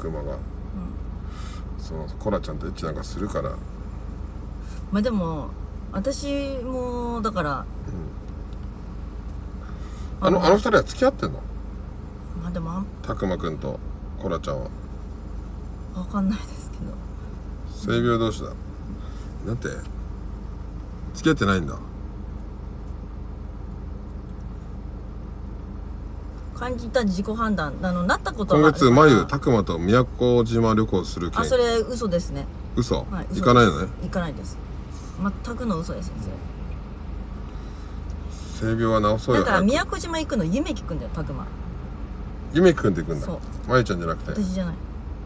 クマが、そのコラちゃんとエッチなんかするから。 まあでも私もだから、 あの二人は付き合ってんの？ まあでもたくまくんとコラちゃんは分かんないですけど、 性病同士だ。なんて付き合ってないんだ。 感じた自己判断なったことは今月まゆたくまと宮古島旅行する件。 あ、それ嘘ですね。 嘘、 はい、 行かないのね。 行かないです。全くの嘘ですね。 性病は治そうよ。 だから宮古島行くの夢聞くんだよ、たくま。 夢聞くんで行くんだ。 そう、 まゆちゃんじゃなくて。 私じゃない。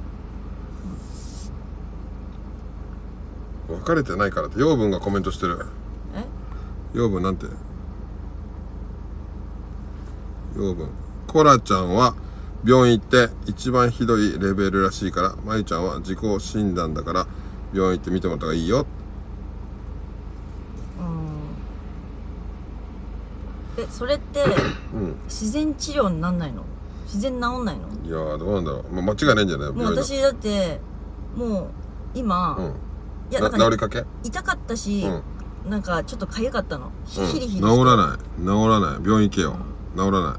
別れてないからって養分がコメントしてる。養分なんて？養分。コラちゃんは病院行って一番ひどいレベルらしいから、まゆちゃんは自己診断だから病院行って見てもらった方がいいよ。 それって、自然治療になんないの？自然治んないの？ いやーどうなんだろう、間違いないんじゃない？ もう私だってもう今、 いや、治りかけ？ 痛かったし、なんかちょっと痒かったの。ヒリヒリして。 治らない病院行けよ。治らない。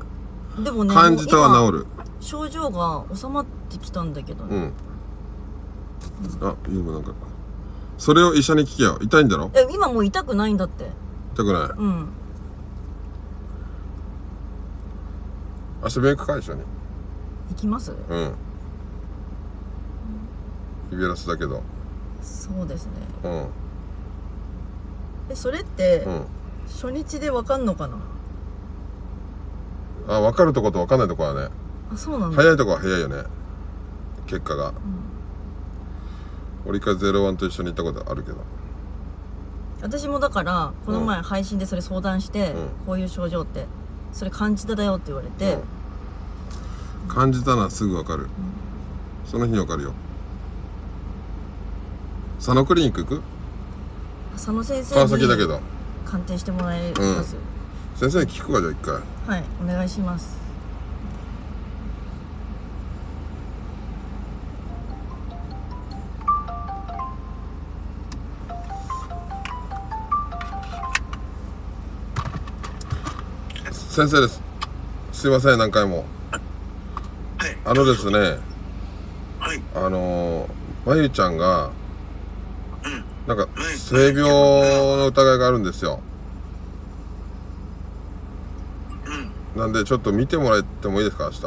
でもね、 感じたは治る。 症状が収まってきたんだけどね。 あ、いいもなんかそれを医者に聞けよ。痛いんだろ？ 今もう痛くないんだって。 痛くない？明日病院行くか、一緒に。 行きます？ イベラスだけど。 そうですね。それって、初日で分かんのかな？ あ、分かるとこと分かんないとこはね。 あ、そうなんだ。 早いとこは早いよね、結果が。俺一回01と一緒に行ったことあるけど。 私もだからこの前配信でそれ相談して、こういう症状ってそれ感じただよって言われて、 感じたのはすぐ分かる、その日に分かるよ。佐野クリニック行く？ 佐野先生川崎だけどに鑑定してもらえます？ 先生に聞くか、じゃあ一回。 はい、お願いします。 先生です。すいません、何回も。ですね、まゆちゃんがなんか性病の疑いがあるんですよ。なんでちょっと見てもらってもいいですか、明日。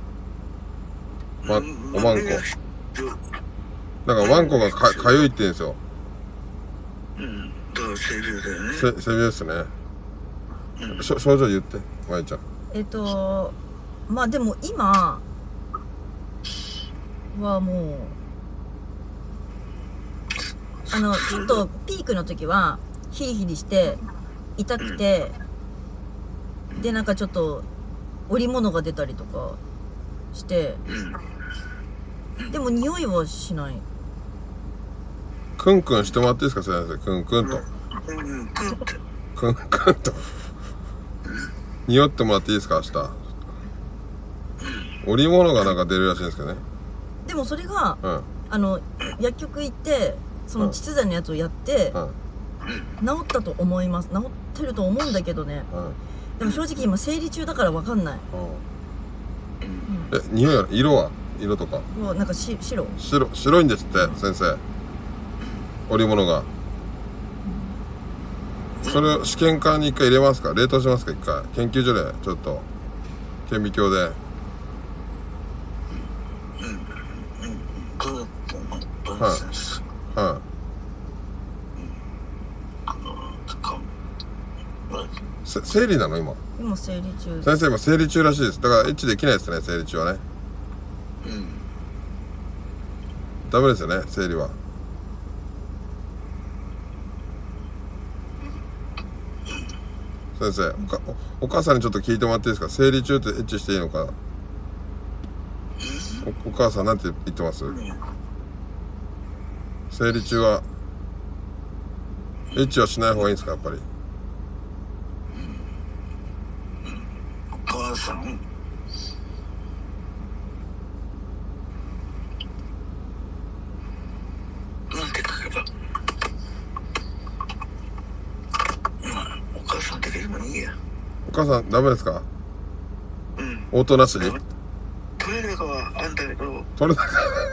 おまんこなんかワンコがかゆいって言うんですよ。 性病だよね。 性病ですね。症状言って、まゆちゃん。 まあでも今はもうちょっとピークの時はヒリヒリして痛くて、でなんかちょっと織物が出たりとかして、でも匂いはしない。 クンクンしてもらっていいですか、先生。クンクンとクンクンと匂ってもらっていいですか、明日。織物がなんか出るらしいんですけどね。 でもそれが、薬局行ってその膣剤のやつをやって、治ったと思います。治ってると思うんだけどね、でも正直今生理中だから分かんない。 匂いは、色とかもうなんか白いんですって、先生。織物が。それを試験管に一回入れますか、冷凍しますか、一回研究所でちょっと顕微鏡で。生理なの？今生理中。 先生今生理中らしいです。だからエッチできないですね、生理中はね。ダメですよね、生理は。先生、お母さんにちょっと聞いてもらっていいですか、生理中ってエッチしていいのか。お母さんなんて言ってます？生理中はエッチはしない方がいいんですか、やっぱり。 お母さんいや。 お母さんダメですか？ うん。 応答なしに？ 取れ高はあんだけど、 取れ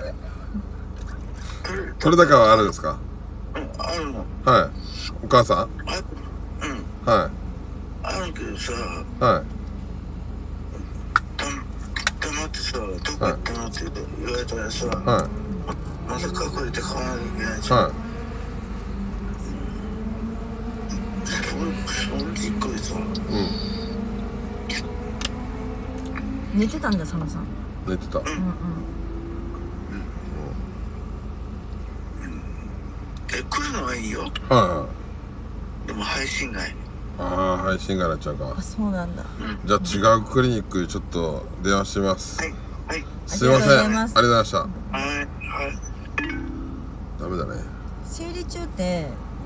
高はあるんですか？ うん、あるの。 はい。お母さん？ うん。 はい。 あるけどさ、 はい。 黙ってさ、どこ行ったのって言われたらさ、 はい。 また隠れて買わなきゃいけないじゃん。 はい。 そんじっこいさ、 寝てたんだ佐野さん。 寝てた。 うんうん。 来るのはいいよ。 はいはい。 でも配信外。 ああ、配信がなっちゃうか。 あ、そうなんだ。 じゃあ違うクリニックちょっと電話します。 はい。はい。 すいません。ありがとうございました。 はい。はい。 ダメだね。 生理中って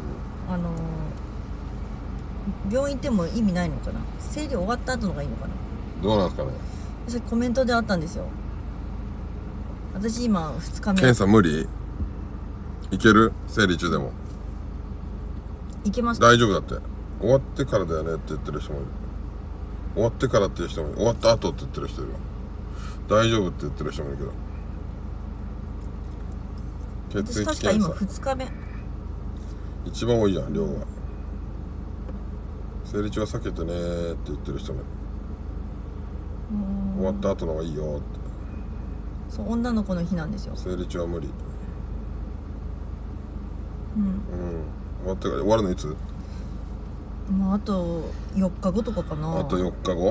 病院行っても意味ないのかな。生理終わった後のがいいのかな。 どうなんですかね。 それコメントであったんですよ。私今2日目。 検査無理？いける？生理中でもいけますか？ 大丈夫だって。終わってからだよねって言ってる人もいる。終わってからっていう人もいる。終わった後って言ってる人いるよ。大丈夫って言ってる人もいるけど。血液私確か今検査 2日目。 一番多いじゃん量が。生理中は避けてねーって言ってる人もいる。終わった後の方がいいよって。 そう女の子の日なんですよ。 生理中は無理。 うん。 終わってから終わるのいつ？ まああと4日後とかかな。 あと4日後？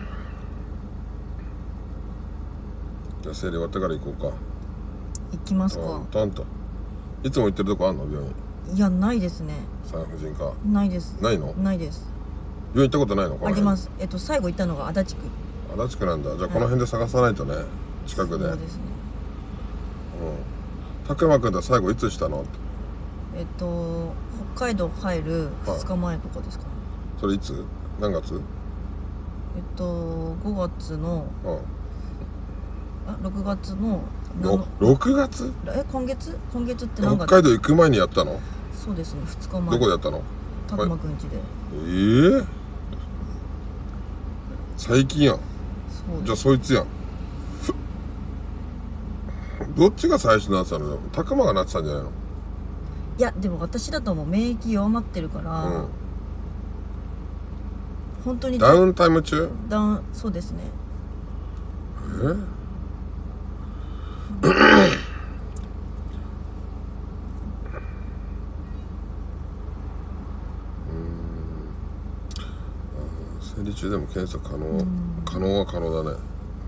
じゃあ生理終わってから行こうか。 行きますか。 トンと。いつも行ってるとこあんの病院？ いやないですね。 産婦人科。 ないです。 ないの？ ないです。 病院行ったことないの？ あります。最後行ったのが足立区。 足立区なんだ。じゃあこの辺で探さないとね。近くで。 そうですね。 拓磨君と最後いつしたの？ 北海道入る2日前とかですかね。 それいつ？何月 ？5月の6月の 6月？ 今月って何月？ 北海道行く前にやったの？ そうですね、2日前。 どこでやったの？ 拓磨くん家で。 最近やん。じゃあそいつやん。どっちが最初になってたの？拓磨がなってたんじゃないの？ いやでも私だともう免疫弱まってるから、本当にダウンタイム中？ そうですね。 生理中でも検査可能、可能は可能だね。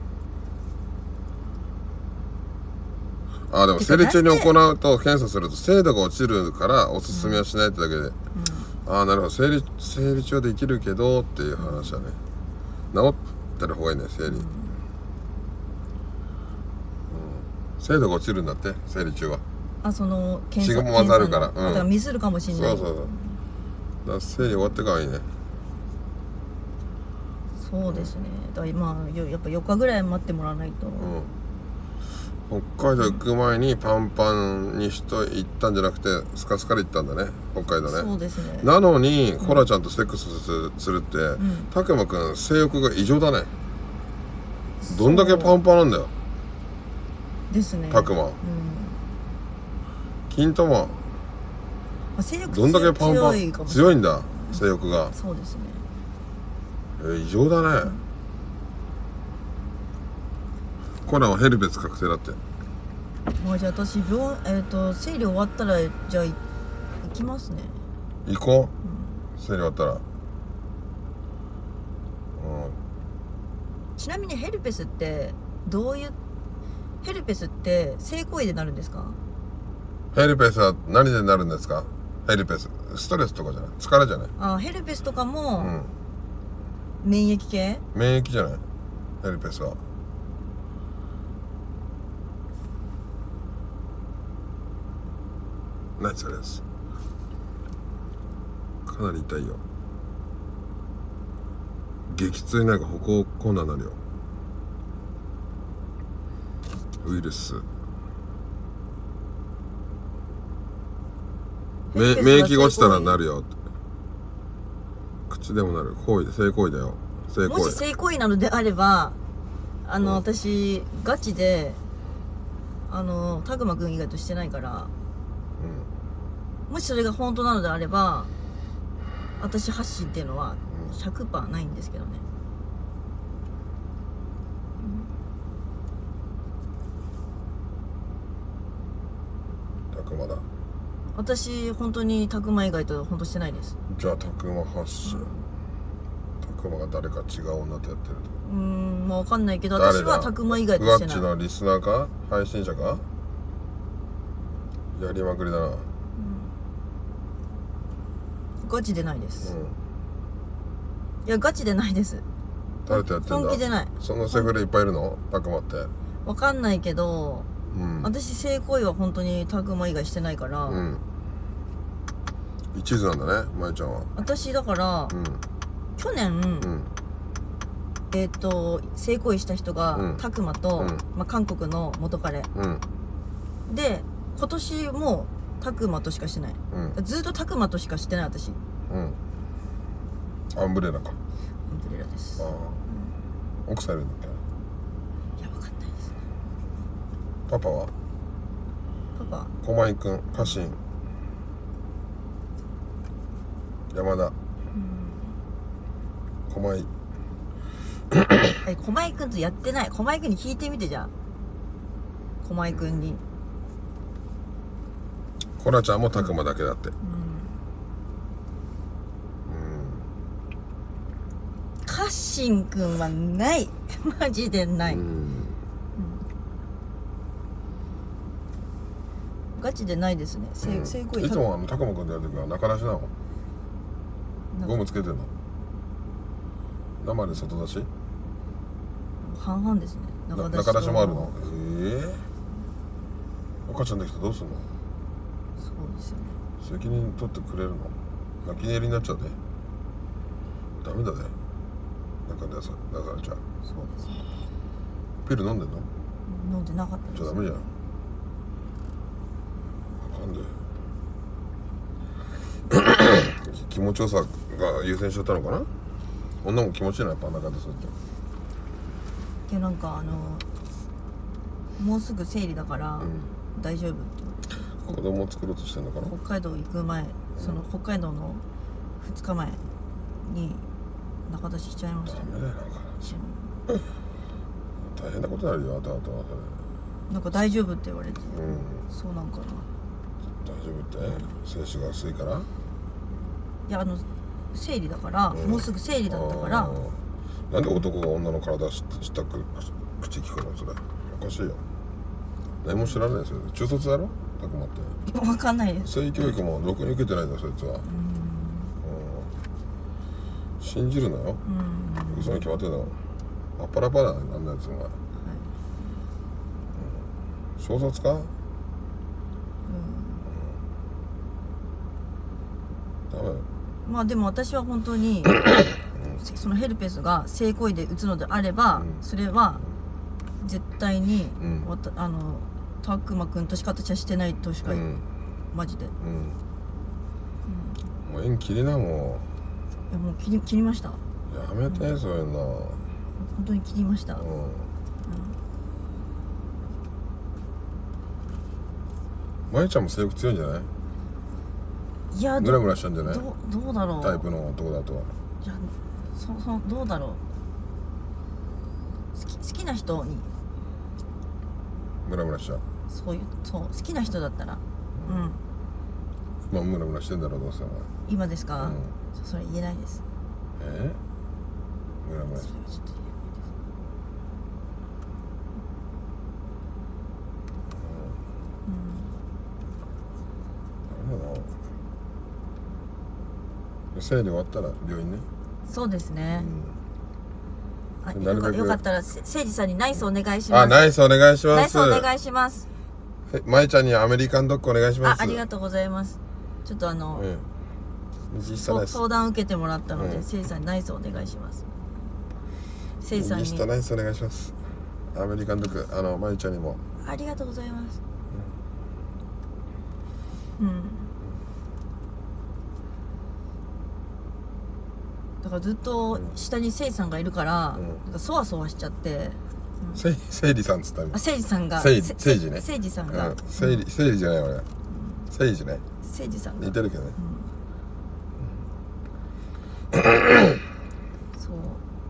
でも生理中に行うと検査すると精度が落ちるからおすすめはしないってだけで、なるほど。生理中はできるけどっていう話だね。治ってる方がいいね生理。精度が落ちるんだって生理中は。 その検査血が混ざるから。 だからミスるかもしれない。 そう。だから生理終わってからいいね。 そうですね。だからまあやっぱ4日ぐらい待ってもらわないと。 北海道行く前にパンパンに行ったんじゃなくてスカスカで行ったんだね、北海道ね。 そうですね。 なのにコラちゃんとセックスするって拓磨くん性欲が異常だね。どんだけパンパンなんだよですね。 拓磨。金玉性欲どんだけパンパン強いんだ性欲が。 そうですね。 異常だね。コラはヘルペス確定だって。 じゃあ私生理終わったらじゃあ行きますね。 行こう、生理終わったら。 ちなみにヘルペスってどういうヘルペスって性行為でなるんですか？ ヘルペスは何でなるんですか？ヘルペスストレスとかじゃない？疲れじゃない？ ヘルペスとかも、免疫系？ 免疫じゃない？ヘルペスは。何それです。かなり痛いよ。激痛になんか歩行困難になるよ。ウイルス。免疫が落ちたらなるよって。 ちでもなる行為で性行為だよ。性行為。 もし性行為なのであれば私ガチでタグマくん以外としてないから、もしそれが本当なのであれば私発信っていうのは 100% ないんですけどね。 たくまだ。 私本当にタグマ以外と本当してないです。 じゃあたくま発信。たくまが誰か違う女とやってると。 まあわかんないけど、 誰だ私はタグマ以外とふわしてない。 っちのリスナーか配信者か。やりまくりだな。 ガチでないです。いやガチでないです。 誰とやってんだ。 本気でない。 そのセフレいっぱいいるのたくまって。 わかんないけど、私性行為は本当にタグマ以外してないから、 一途なんだね、まゆちゃんは。 私だから、去年、性行為した人が、タクマと、韓国の元彼、で今年もタクマとしかしてない、ずっとタクマとしかしてない私。 アンブレラか。 アンブレラです。 奥さんいるんだっけ。 いやわかんないです。 パパはパパ駒井くん、家臣、山田、駒井。 駒井くんとやってない。駒井くんに聞いてみて。じゃあ駒井くんに。 コラちゃんもたくまだけだって。 カッシンくんはないマジでない。ガチでないですね。性行為。 いつもたくまくんでやるときは中出しなの。ゴムつけてんの。生で外出し。 半々ですね。 中出しもあるの。赤ちゃんできたらどうすんの。 そうですよね。 責任取ってくれるの。泣き寝入りになっちゃうね。ダメだね。なんかだからじゃあ。 そうですね。 ピル飲んでんの。 飲んでなかったです。 じゃあダメじゃん。気持ちよさが優先しちゃったのかな。女も気持ちいいな、やっぱ中でそうやって。 でなんかもうすぐ生理だから、大丈夫って子供を作ろうとしてんのかな。 北海道行く前、その北海道の2日前に中出ししちゃいましたね。 ダメだよ、なんか大変なことになるよ、後々はそれ。 なんか大丈夫って言われて、そうなんかな。 大丈夫って。精子が薄いから。 いや生理だから、もうすぐ生理だったから。 なんで男が女の体したく口聞くのそれ。おかしいよ。何も知らないですよ。中卒だろたくまって。 分かんないです。 性教育もろくに受けてないんだそいつは。信じるなよ。嘘に決まってんだろ。あっぱらぱらあんなやつが。小卒か。ダメ。 まあでも私は本当にそのヘルペスが性行為で打つのであれば、それは絶対に、たくまくんとしか私はしてないとしか、マジで。 もう縁切りな。もう。 いやもう切りました。 やめて、そういうの。 本当に切りました。 まゆちゃんも性欲強いんじゃない。 いやムラムラしちゃうんじゃない。 どうだろう。 タイプの男だと。 いやどうだろう。好きな人にムラムラしちゃう。 そう好きな人だったら、 まあムラムラしてんだろう、どうせお前。 今ですか。それ言えないです。 ムラムラして。 ちょっと言えないです。 生理終わったら病院ね。 そうですね。 なるべくよかったら誠司さんにナイスお願いします。 ナイスお願いします。 ナイスお願いします。 まゆちゃんにアメリカンドッグお願いします。 ありがとうございます。ちょっと相談受けてもらったので、誠司さんにナイスお願いします。誠司さんにナイスお願いします。アメリカンドッグまゆちゃんにもありがとうございます。 だからずっと下にせいじさんがいるから、 うんなんかそわそわしちゃって、 せいりさんっつったの。 あ、せいじさんが、 せいじね。 せいじさんが、 せいりじゃない俺。せいじね。 せいじさんが似てるけどね。 そう、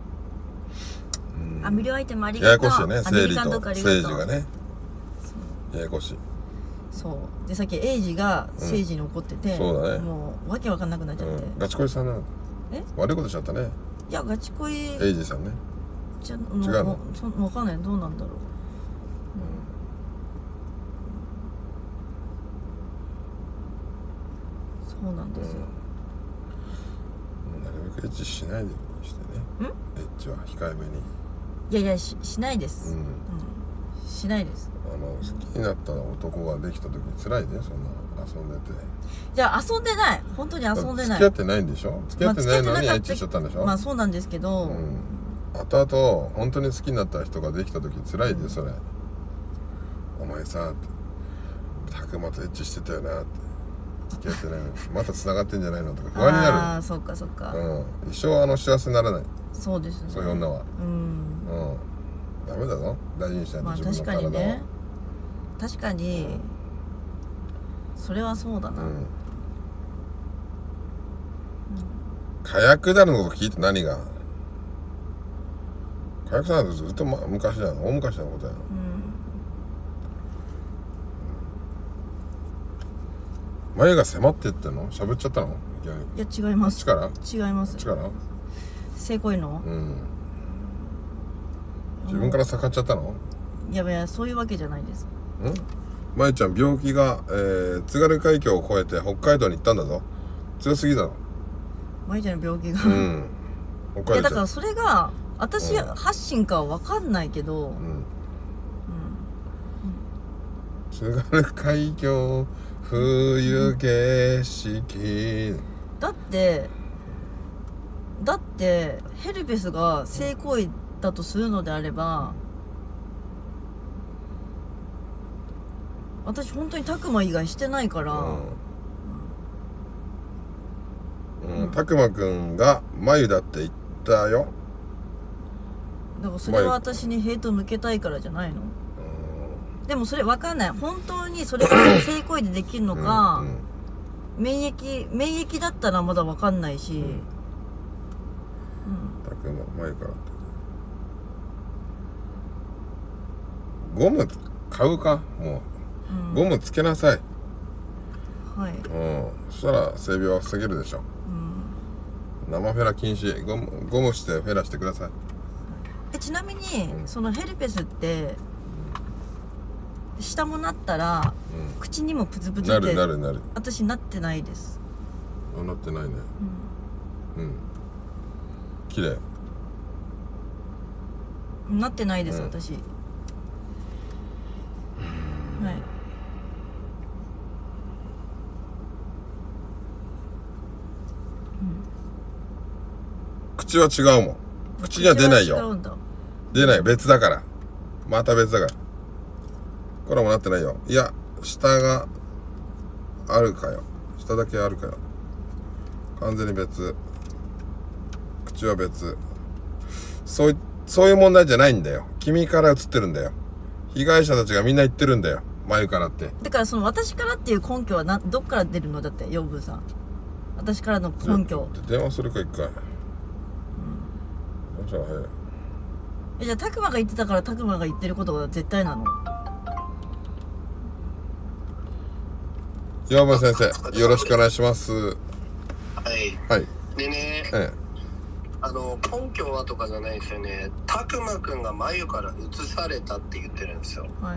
無料アイテムありやがとう。 やこしいね。せいりとせいじがね。ややこしい。 そうで、さっきエイジがせいじに怒ってて、 そうだね。 もうわけわかんなくなっちゃって、 ガチ恋さんなの。悪いことしちゃったね。 いやガチ恋エイジさんね。 じゃ違うの？ わかんない、どうなんだろう。そうなんですよ。 なるべくエッチしないでしてね。エッチは控えめに。 いやいや、しないです、しないです。 好きになった男ができた時辛いね、そんな遊んでて。 じゃあ遊んでない、本当に遊んでない。 付き合ってないんでしょ。付き合ってないのにエッチしちゃったんでしょ。 まあそうなんですけど、 後々本当に好きになった人ができた時辛いで、それ。お前さ、たくまとエッチしてたよなって。付き合ってないのにまた繋がってんじゃないのとか不安になる。 ああ、そっかそっか。 一生幸せにならない。 そうですね。 そういう女は。ダメだぞ。大事にしないと自分の体を。 確かにね。確かに、それはそうだな。 火薬だのこと聞いて何が？火薬さんってずっと、昔だよ。大昔のことや。眉が迫ってっての？喋っちゃったの？ いや違います。 力？ 違います。 力？ 性行為の？ 自分から盛っちゃったの？ いやいや、そういうわけじゃないです。 まゆちゃん病気が、津軽海峡を越えて北海道に行ったんだぞ。強すぎだろ。 まゆちゃんの病気が。 北海道。 いやだからそれが私発信かは分かんないけど。 津軽海峡冬景色。 だってヘルペスが性行為だとするのであれば、私本当にタクマ以外してないから、 タクマくんが眉だって言ったよ。 だからそれは私にヘイト向けたいからじゃないの？でもそれ分かんない。本当にそれが性行為でできるのか、免疫だったらまだ分かんないし。 タクマ眉からってゴム買うか？もう、ゴムつけなさい。 はい。 そしたら性病は防げるでしょ。生フェラ禁止。ゴムしてフェラしてください。 ちなみに、そのヘルペスって下もなったら、口にもプツプツってなる私なってないです。 なってないね。綺麗。 なってないです、私。はい。 口は違うもん。口には出ないよ。出ない。別だから。また別だから。これもなってないよ。いや、下があるかよ。下だけあるかよ。完全に別。口は別。そういう問題じゃないんだよ。君から映ってるんだよ。被害者たちがみんな言ってるんだよ。眉からって。 だからその私からっていう根拠はどっから出るの？だって養分さん。私からの根拠。 電話するか一回。 じゃあタクマが言ってたからタクマが言ってることが絶対なの？ 養分先生、よろしくお願いします。 はい。でね、根拠はとかじゃないですよね。タクマくんが眉から移されたって言ってるんですよ。 はい。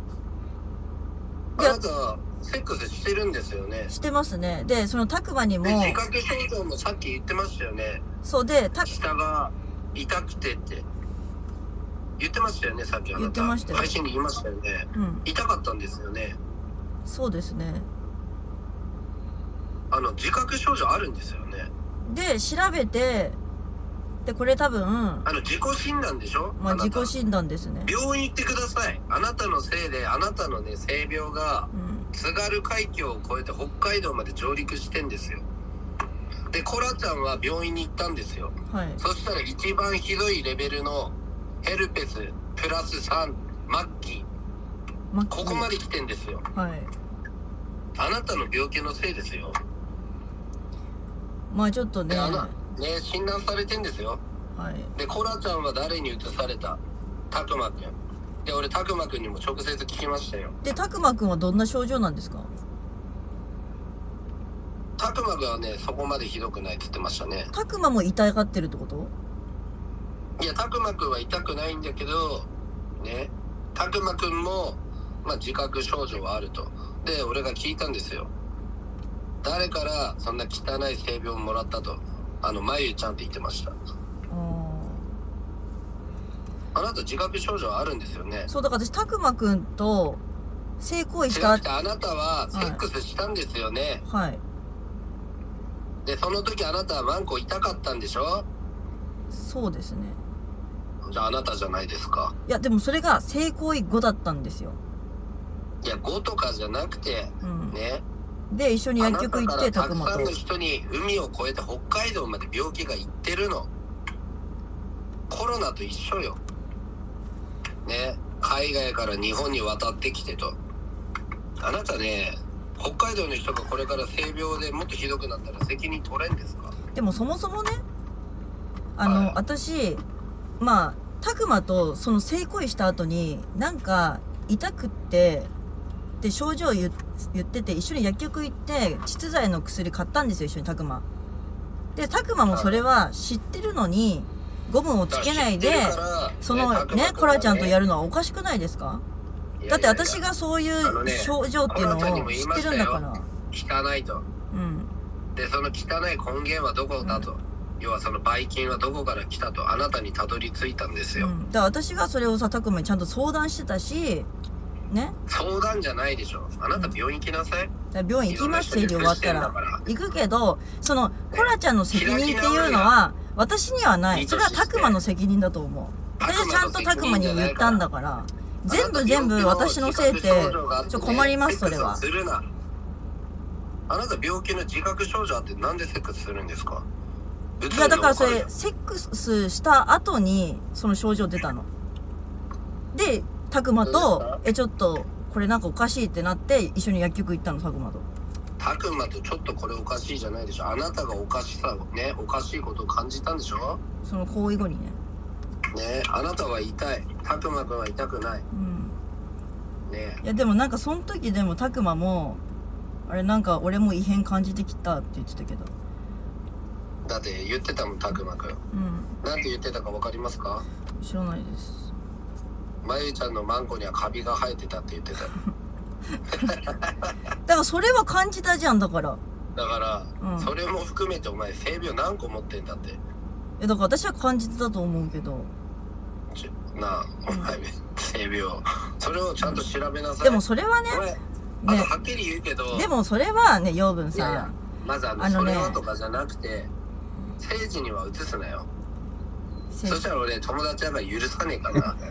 あなたセックスしてるんですよね。 してますね。でそのタクマにも自覚症状もさっき言ってましたよね。 そうで下が痛くてって言ってましたよね。さっきあなた言ってましたよ。 配信に言いましたよね。痛かったんですよね。 そうですね。 自覚症状あるんですよね。 で調べて、でこれ多分自己診断でしょ。 自己診断ですね。 病院行ってください。あなたのせいであなたのね性病が津軽海峡を越えて北海道まで上陸してんですよ。 でコラちゃんは病院に行ったんですよ。 はい。 そしたら一番ひどいレベルのヘルペスプラス3末期、ここまで来てんですよ。 はい。 あなたの病気のせいですよ。 まあちょっとね。 診断されてんですよ。 はい。 でコラちゃんは誰に移された？たくまくん。で俺たくまくんにも直接聞きましたよ。 でたくまくんはどんな症状なんですか？ たくまくんはねそこまでひどくないって言ってましたね。 たくまも痛がってるってこと？ いやたくまくんは痛くないんだけどね、たくまくんも、まあ、自覚症状はあると。で俺が聞いたんですよ。誰からそんな汚い性病をもらったと。まゆちゃんって言ってました。あなた自覚症状あるんですよね。 そうだから私たくまくんと性行為した。 あなたはセックスしたんですよね。 はい。 でその時あなたはマンコ痛かったんでしょ？ そうですね。 じゃああなたじゃないですか。 いやでもそれが性行為後だったんですよ。 いや5とかじゃなくて、ね。 で一緒に薬局行ってたくまと。たくさんの人に海を越えて北海道まで病気が行ってるの。コロナと一緒よ。ね、海外から日本に渡ってきてと。あなたね、北海道の人がこれから性病でもっとひどくなったら責任取れんですか？ でもそもそもね、 はい、 私まあたくまとその性行為した後になんか痛くってで症状言ってて一緒に薬局行って膣剤の薬買ったんですよ、一緒にたくまで。たくまもそれは知ってるのにゴムをつけないでそのねコラちゃんとやるのはおかしくないですか？だって私がそういう症状っていうのを知ってるんだから。 汚いと。でその汚い根源はどこだと、要はそのばい菌はどこから来たとあなたにたどり着いたんですよ。 だから私がそれをさたくまにちゃんと相談してたしね。 相談じゃないでしょ。あなた病院行きなさい。 病院行きます、生理終わったら行くけど、そのコラちゃんの責任っていうのは私にはない。それはたくまの責任だと思う。私はちゃんとたくまに言ったんだから。全部私のせいって困ります。それはあなた病気の自覚症状あってなんでセックスするんですか？ いやだからそれセックスした後にその症状出たので、たくまとちょっとこれなんかおかしいってなって一緒に薬局行ったの。たくまとちょっとこれおかしいじゃないでしょ。あなたがおかしさをね、おかしいことを感じたんでしょ。 その行為後にね。 あなたは痛い、たくまくんは痛くない。 いやでもなんかその時でもたくまもあれなんか俺も異変感じてきたって言ってたけど。 だって言ってたもん、たくまくん。なんて言ってたか分かりますか？ 知らないです。 まゆちゃんのマンコにはカビが生えてたって言ってた。 だからそれは感じたじゃん。だからそれも含めてお前性病何個持ってんだって。 だから私は感じてたと思うけどなあ、お前性病それをちゃんと調べなさい。 でもそれはね、 はっきり言うけど、 でもそれはね、養分さん、 まずそれはとかじゃなくて政治には移すなよ。そしたら俺友達だから許さねえかな。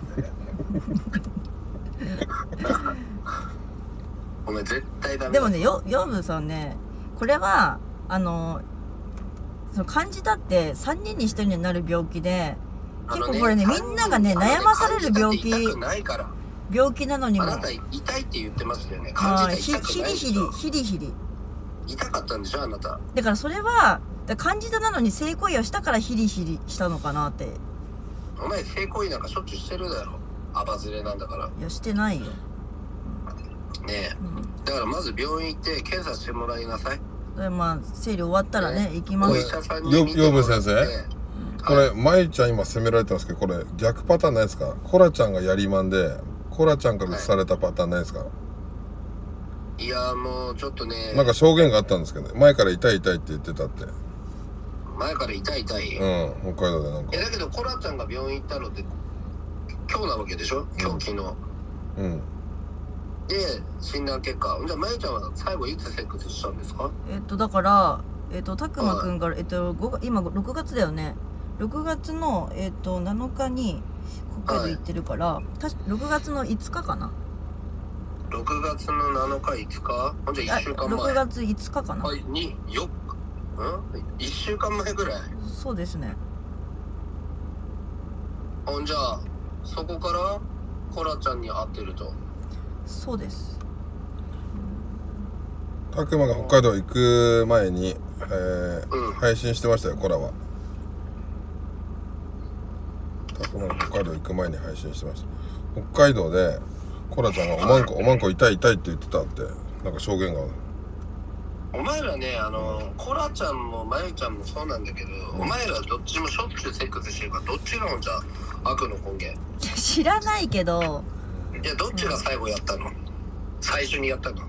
お前絶対ダメだ。 でもね、養分さんね、これはその感じたって3人に1人になる病気で、結構これね、みんながね悩まされる病気なのにも。 あなた痛いって言ってますよね。 ヒリヒリ痛かったんでしょあなた。 だからそれは感じたなのに性行為をしたからヒリヒリしたのかなって。 お前性行為なんかしょっちゅうしてるだろ。アバズレなんだから。 いやしてないよねえ、だからまず病院行って検査してもらいなさい。 まあ生理終わったらね、行きます。 養分先生、これまゆちゃん今責められてますけど、これ逆パターンないですか？コラちゃんがやりまんでコラちゃんから移されたパターンないですか？ いやもうちょっとね、 なんか証言があったんですけど、ね、前から痛いって言ってたって。 前から痛い北海道でなんか。 だけどコラちゃんが病院行ったのって今日なわけでしょ。今日昨日で診断結果。じゃあまゆちゃんは最後いつセックスしたんですか？ だからたくまくんから今6月だよね。6月の7日に北海道行ってるから、6月の5日かな。 6月の7日5日？じゃあ1週間前。 6月5日かな。 に4 1週間前ぐらい。 そうですね。 じゃあそこからコラちゃんに会ってると。 そうです。 たくまが北海道行く前に、配信してましたよ、コラは。たくまが北海道行く前に配信してました。北海道でコラちゃんがおまんこ痛い痛いって言ってたってなんか証言がある。 お前らね、コラちゃんもまゆちゃんもそうなんだけど、お前らどっちもしょっちゅうセックスしてるから、どっちがほんじゃ悪の根源。 知らないけど。 いや、どっちが最後やったの？最初にやったの？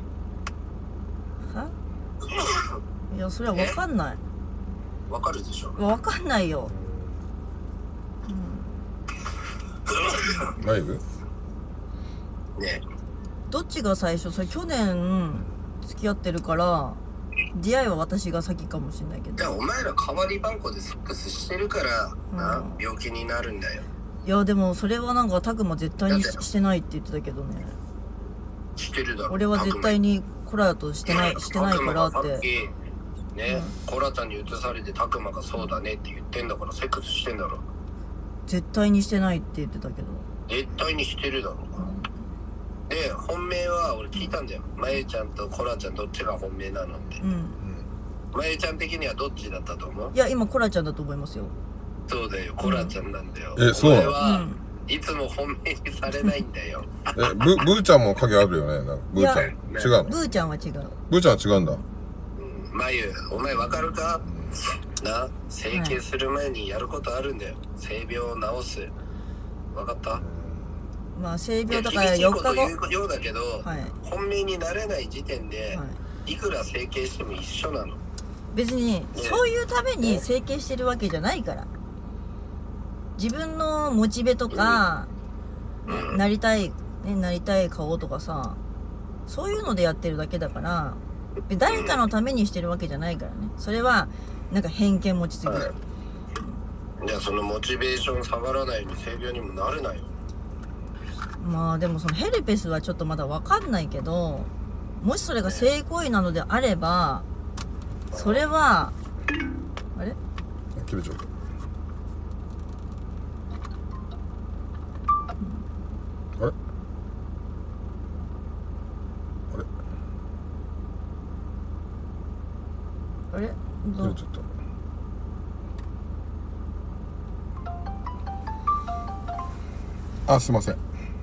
いや、それは分かんない。 分かるでしょ。 分かんないよ。 マイブね。 どっちが最初？それ去年付き合ってるから出会いは私が先かもしれないけど。 じゃあお前ら代わり番号でセックスしてるからな、病気になるんだよ。 いやでもそれはなんかタクマ絶対にしてないって言ってたけどね。 してるだろ。 俺は絶対にコラとしてないからって。 ね、コラちゃんに移されてタクマがそうだねって言ってんだからセックスしてんだろ。 絶対にしてないって言ってたけど。 絶対にしてるだろうが。で本命は俺聞いたんだよ。まゆちゃんとコラちゃんどっちが本命なのって。まゆちゃん的にはどっちだったと思う？ いや今コラちゃんだと思いますよ。 そうだよ、コラちゃんなんだよ。 そうなの？ いつも本命にされないんだよ。 ブーちゃんも影あるよね。なんかブーちゃん違うの？ ブーちゃんは違う。 ブーちゃんは違うんだ。 まゆ、お前わかるか？な、整形する前にやることあるんだよ。性病を治す。わかった？ まあ性病だから4日後。 言うようだけど、本命になれない時点で、いくら整形しても一緒なの。 別にそういうために整形してるわけじゃないから。自分のモチベとか、なりたい顔とかさ、そういうのでやってるだけだから、誰かのためにしてるわけじゃないからね。それはなんか偏見持ちすぎる。 じゃあそのモチベーション下がらないように性病にもなれないよ。 まあでもそのヘルペスはちょっとまだ分かんないけど、もしそれが性行為なのであれば、それはあれ？ 切れちゃった。あれ？ あれ？ 切れちゃった。あ、すいません。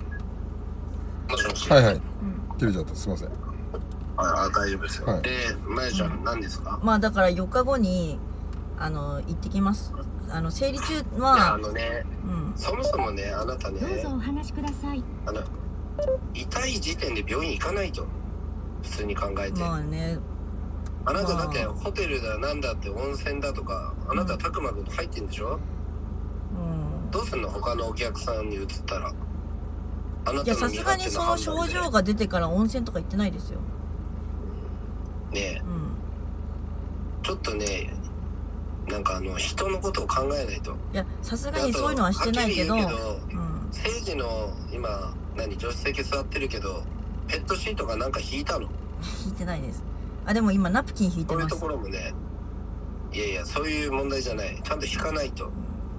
はいはい。切れちゃった。すいません。 大丈夫ですよ。で、まゆちゃん何ですか？ まあだから4日後に行ってきます。生理中はそもそもね、あなたね、 どうぞお話しください。 痛い時点で病院行かないと、普通に考えて。 まあね。 あなただってホテルだなんだって温泉だとか、あなたはたくまくん入ってんでしょ？どうすんの？他のお客さんに移ったら。 いや、さすがにその症状が出てから温泉とか行ってないですよ。 ねえ、ちょっとね、なんか人のことを考えないと。 いや、さすがにそういうのはしてないけど、 聖司の今助手席座ってるけど、ペットシートがなんか引いたの？ 引いてないです。あ、でも今ナプキン引いてます。 そういうところもね、いやいや、そういう問題じゃない。ちゃんと引かないと。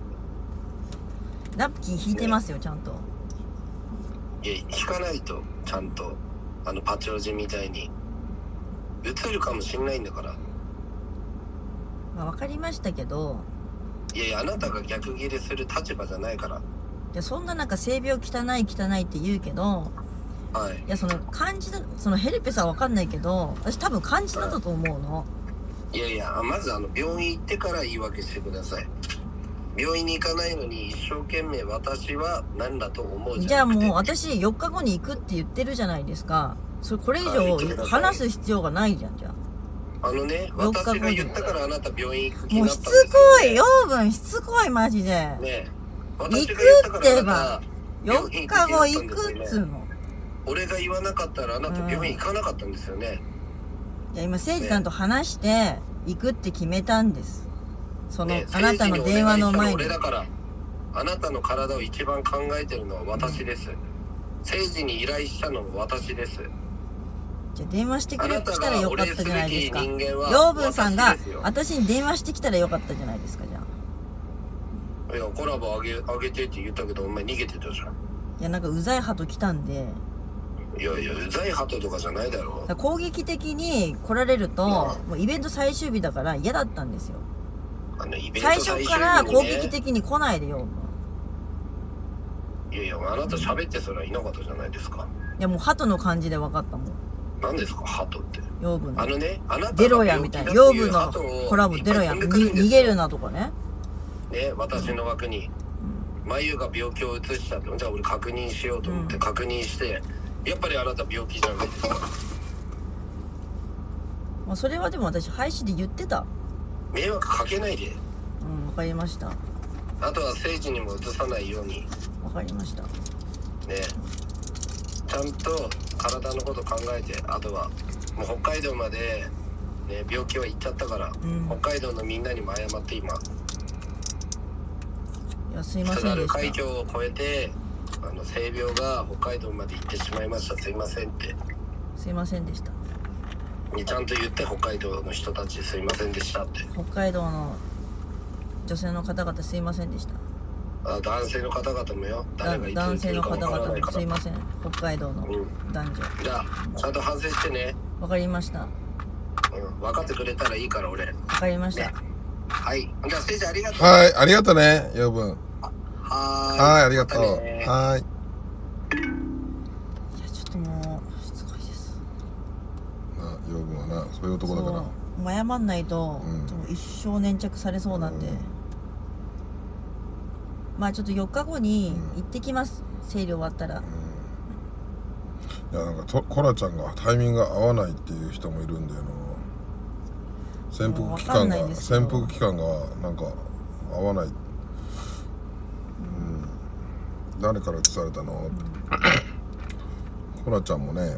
ナプキン引いてますよ、ちゃんと。 いや、引かないと、ちゃんとパチオジみたいに映るかもしんないんだから。 まあ、分かりましたけど。 いやいや、あなたが逆ギレする立場じゃないから。いや、そんななんか性病汚いって言うけど、いや、その感じだ、そのヘルペスは分かんないけど、私多分感じだったと思うの。 いやいや、まず病院行ってから言い訳してください。病院に行かないのに一生懸命私は何だと思うじゃん。 じゃあもう私4日後に行くって言ってるじゃないですか。これ以上話す必要がないじゃん。じゃあ私が言ったからあなた病院行く気になったんですよ、ね。 もうしつこい、養分しつこい、マジで。 ね、 行くって言えば4日後行くっつうの。 俺が言わなかったらあなた病院行かなかったんですよね。 いや、今誠司さんと話して行くって決めたんです。あなたの電話の前に。 俺だから、あなたの体を一番考えてるのは私です。誠司に依頼したのも私です。 じゃあ電話してくれ来たらよかったじゃないですか。 人間は養分さんが私ですよ私に電話してきたらよかったじゃないですか。じゃあいやコラボあげてって言ったけどお前逃げてたじゃん。 いやなんかうざい鳩来たんで、 いやいやうざい鳩とかじゃないだろ。 攻撃的に来られると、もうイベント最終日だから嫌だったんですよ。 イベン最ト初から攻撃的に来ないでよ。 いやいやあなた喋ってそれはいなかったじゃないですか。 いやもう鳩の感じで分かったもん。 何ですか鳩って。 養分のねあなたが出ろやみたいな、養分のコラボ出ろや逃げるなとかね。 ね私の枠に眉が病気を移しちゃって、じゃあ俺確認しようと思って確認して、やっぱりあなた病気じゃないですか。 まあそれはでも私配信で言ってた。 迷惑かけないで。 わかりました。 あとは政治にも移さないように。 わかりました。 ねちゃんと体のこと考えて、あとはもう北海道まで、ね、病気は行っちゃったから、北海道のみんなにも謝って今。 いやすいませ津軽んでした。 海峡を越えて性病が北海道まで行ってしまいました、すいませんって。 すいませんでした。 ちゃんと言って、北海道の人たちすいませんでしたって。 北海道の女性の方々すいませんでした。 男性の方々もよ、誰がいつ男性の方いつかわから 々もないから。 すいません。北海道の男女。 じゃあちゃんと反省してね。 わかりました。 分かってくれたらいいから俺。 わかりました。 ね、はい。じゃあ誠治ありがとう。 はい、ありがとうね、養分。 はい、 ありがとう。はい。 いやちょっともうしつこいです。 養分はな、そういう男だから。 そう謝んないと、一生粘着されそうなんで、まあちょっと4日後に行ってきます、生理終わったら。 いやなんかコラちゃんがタイミングが合わないっていう人もいるんだよな。潜伏期間がなんか合わない。誰から移されたの？コラちゃんもね、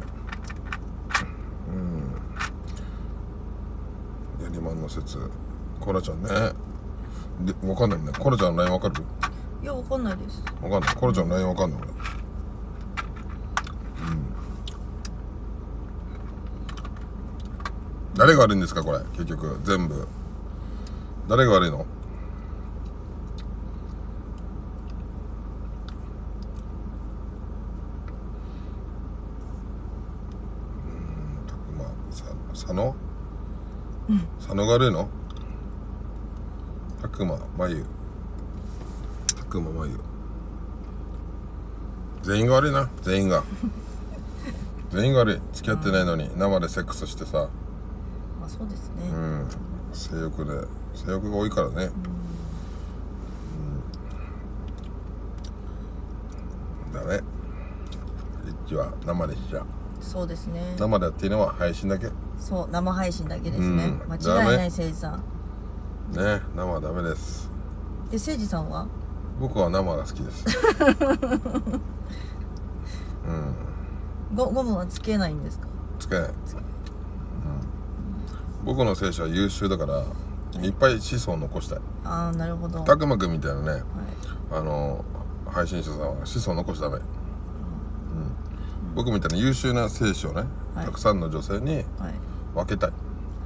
やりまんの説、コラちゃんね、でわかんないんだ。コラちゃんの LINE わかる？ いやわかんないです。 わかんない。コラちゃんの LINE わかんない俺。誰が悪いんですかこれ、結局全部誰が悪いの？佐野が悪いの？白馬真由全員が悪いな。全員が悪い。付き合ってないのに生でセックスしてさ。 まあそうですね。 性欲が多いからね。だね。一は生でしちゃ。 そうですね。 生でやっていいのは配信だけ。 そう、生配信だけですね。間違いない。誠治さんね、生はダメです。 で、誠治さんは？ 僕は生が好きです。 ゴムはつけないんですか？ つけない。僕の精子は優秀だから、いっぱい子孫を残したい。 ああ、なるほど。 たくまくんみたいなね、配信者さんは子孫残しちゃダメ。僕みたいな優秀な精子をね、たくさんの女性に分けたい。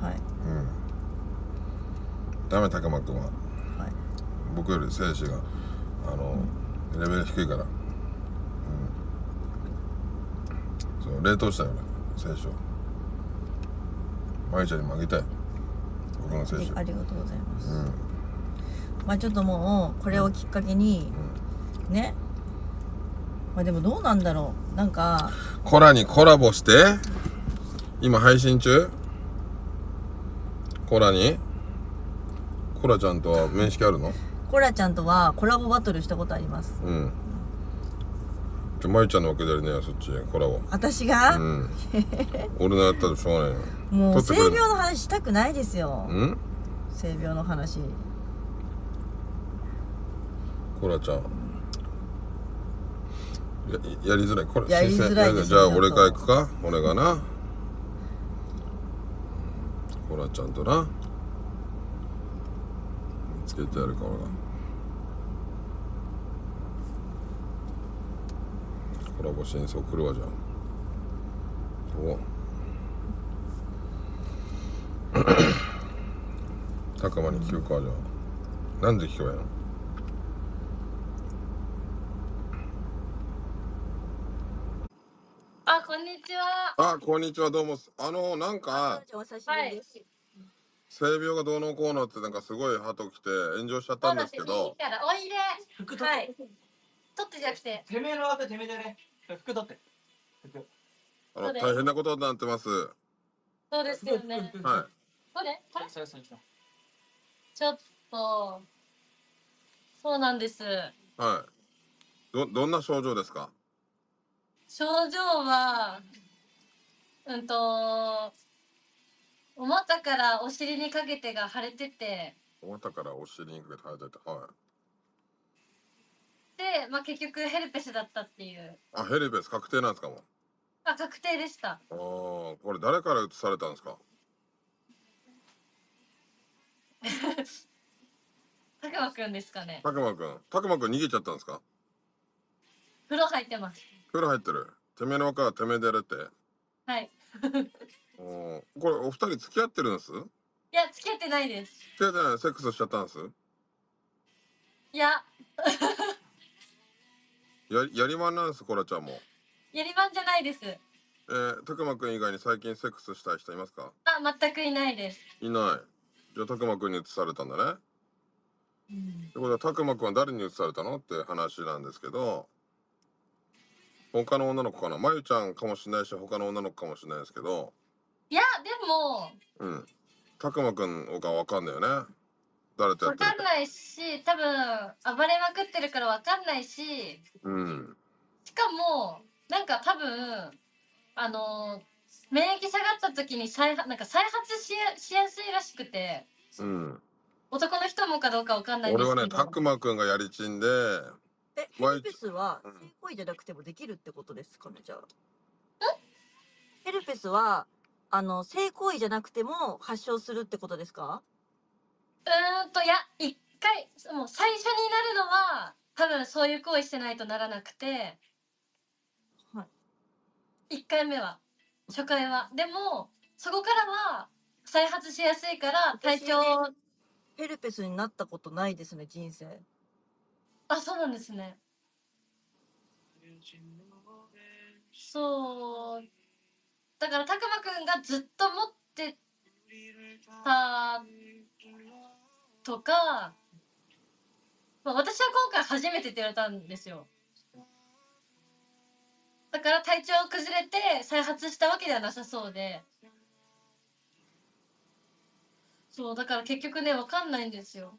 ダメ、たくまくんは。僕より精子がレベル低いから。そう冷凍したよね、精子を。まゆちゃんにもあげたい、僕の精子。 ありがとうございます。まあちょっともうこれをきっかけにね、まあでもどうなんだろう、なんかコラにコラボして今配信中。コラちゃんとは面識あるの？ コラちゃんとはコラボバトルしたことあります。 まゆちゃんのわけでやりねよ、そっちコラボ。 私が？ 俺のやったらしょうがないよ。 もう性病の話したくないですよ。性病の話。 コラちゃんやりづらい。これやりづらいです。 じゃあ俺から行くか。俺がな、コラちゃんとな見つけてやるか。俺がコラボ真相来るわ。じゃあそうたくまに聞くかじゃあ。なんで聞けばいいの？ あ、こんにちは。 あ、こんにちは、どうも。なんか、 お久しぶりです。 性病がどうのこうのってなんかすごい鳩来て炎上しちゃったんですけいいど、 から、おいで。 服取って。 はい。取ってじゃなくて。 てめえの枠てめえでね。服取って。服。 どれ大変なことになってます。 そうですよね。 はどれこれそれそれそれ。 ちょっと、そうなんです。 い。はい。どんな症状ですか？ 症状は、うんと、お股からお尻にかけてが腫れてて、 お股からお尻にかけて生えてて、はい。 で、まあ、結局ヘルペスだったっていう。 あ、ヘルペス確定なんですかもう。 あ、確定でした。 これ誰から移されたんですか？ たくまくんですかね。 たくまくん逃げちゃったんですか？ 風呂入ってます。 風呂入ってる。てめえの枠はてめえでやれって。 はい。 これお二人付き合ってるんです？ いや、付き合ってないです。 付き合ってない、セックスしちゃったんです？ いや、 やりまんなんです、コラちゃんも。 やりまんじゃないです。 たくまくん以外に最近セックスしたい人いますか？ あ、全くいないです。 いない。じゃあたくまくんに移されたんだね。ってことはたくまくんは誰に移されたのって話なんですけど、他の女の子かな、まゆちゃんかもしれないし他の女の子かもしれないですけど、 いや、でも、 たくまくんがわかんないよね、誰とやってるか。 わかんないし、多分、暴れまくってるからわかんないし、しかも、なんか多分、免疫下がった時になんか再発しやすいらしくて、男の人もかどうかわかんないんで俺はね、 すけど。 たくまくんがやりちんで、 ヘルペスは性行為じゃなくてもできるってことですかね、じゃあ。ヘルペスは、性行為じゃなくても発症するってことですか？ いや、一回、もう最初になるのは、多分そういう行為してないとならなくて、 はい。 1回目は、初回は。でも、そこからは再発しやすいから体調、 ヘルペスになったことないですね、人生。 あ、そうなんですね。そう。だから、たくまくんがずっと持ってたとか、まあ、私は今回初めてって言われたんですよ。だから体調崩れて再発したわけではなさそうで。そう、だから結局ね、わかんないんですよ。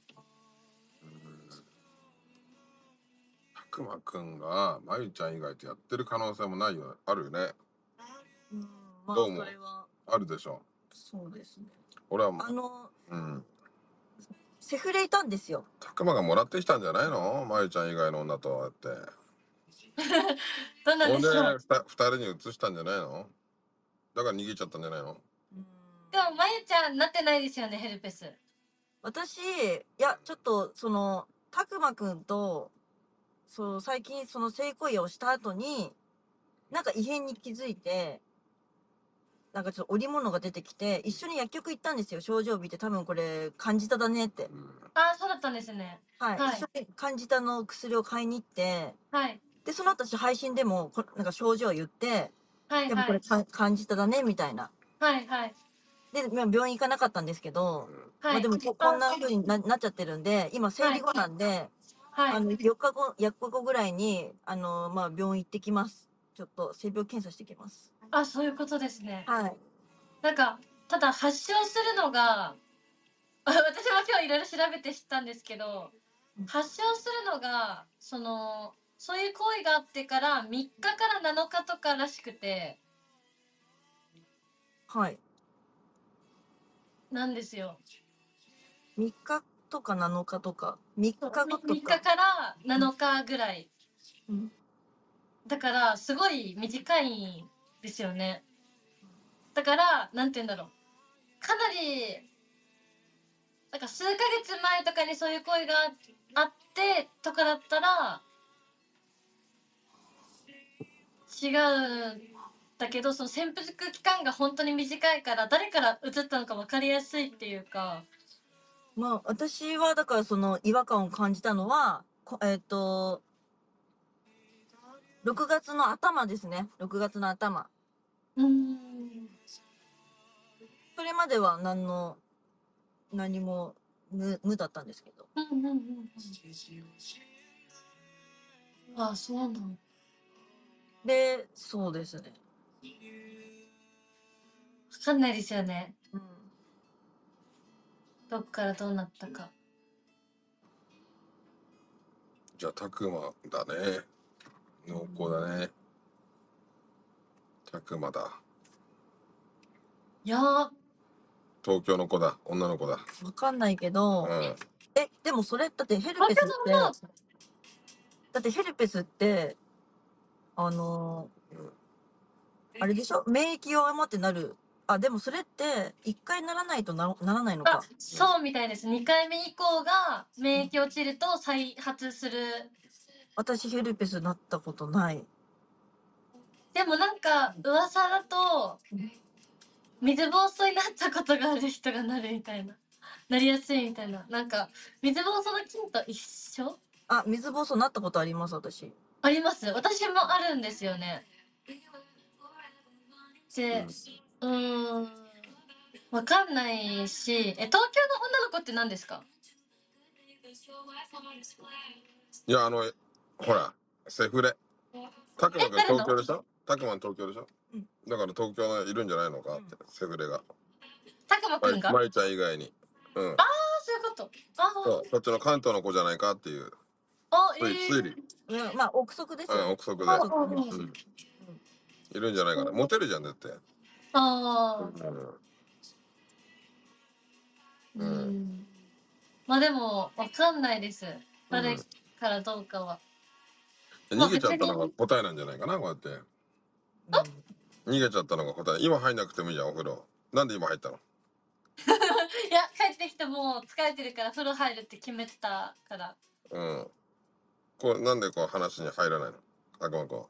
たくまくんがまゆちゃん以外とやってる可能性もないよ、あるよね。 まあ、 どうもそれは。 あるでしょ。 そうですね。 俺はもう、 セフレいたんですよ。 たくまがもらってきたんじゃないの、まゆちゃん以外の女とやって。 どんなんでしょう。 二人に移したんじゃないの？だから逃げちゃったんじゃないの？ でも、まゆちゃんなってないですよね、ヘルペス。 私、いや、ちょっと、たくまくんと、最近、性行為をした後に、なんか異変に気づいて、なんかちょっと織物が出てきて、一緒に薬局行ったんですよ。症状を見て、多分これ、感じただねって。 ああ、そうだったんですね。 はい。 はい一緒に感じたの薬を買いに行って、 はい。 で、その後私配信でも、なんか症状を言って、 はいはい。 でもこれ感じただね、みたいな。 はいはい。 で、まあ病院行かなかったんですけど、 はい。 まあでもこんな風になっちゃってるんで、今生理後なんで、 はい。 4日後ぐらいに、まあ病院行ってきます。ちょっと性病検査してきます。 あ、そういうことですね。 はい。 なんか、ただ発症するのが、私も今日いろいろ調べて知ったんですけど、発症するのが、そういう行為があってから3日から7日とからしくて、 はい。 なんですよ。 3日とか7日とか、3日後と 3日か。 から7日ぐらい。 うんだから、すごい短いんですよね。だから、なんて言うんだろう。かなり、なんか数ヶ月前とかにそういう行為があってとかだったら、違うだけどその潜伏期間が本当に短いから誰から移ったのか分かりやすいっていうか。 まあ私はだからその違和感を感じたのは6月の頭ですね。6月の頭。それまでは何も無だったんですけど。 あ、そうなの。 で、そうですね。 分かんないですよね。 うん。 どっからどうなったか。 じゃあたくまだね。濃厚だね。たくまだ。 いやー、 東京の子だ。女の子だ。 わかんないけど、 うん。 でもそれだってヘルあ、 ペスって、 そうそう。 だってヘルペスって、あれでしょ、免疫を誤ってなる。あ、でもそれって、一回ならないとならないのあ、 か。 そうみたいです。2回目以降が免疫落ちると再発する。 私ヘルペスなったことない。 でもなんか噂だと水疱瘡になったことがある人がなるみたいな、なりやすいみたいな、なんか水疱瘡の菌と一緒。 あ、水疱瘡なったことあります、私。 あります。私もあるんですよね。で、わかんないし、東京の女の子って何ですか？ いや、ほら、セフレ。たくまくん誰の東京でしょ？たくまん東京でしょ？ うん。 だから東京いるんじゃないのかって、セフレが。 たくまくんが？ まいちゃん以外に。うん。 ああ、そういうこと。 そう、そっちの関東の子じゃないかっていう。推理。 うん、まあ、憶測ですよ。 憶測で。うん。いるんじゃないかな。モテるじゃん、だって。 まあでも、わかんないです。誰からどうかは。 逃げちゃったのが答えなんじゃないかな、こうやって。逃げちゃったのが答え。今入んなくてもいいじゃん、お風呂。なんで今入ったの？ いや、帰ってきても疲れてるから風呂入るって決めてたから。 うん。なんで話に入らないの？たくまくん。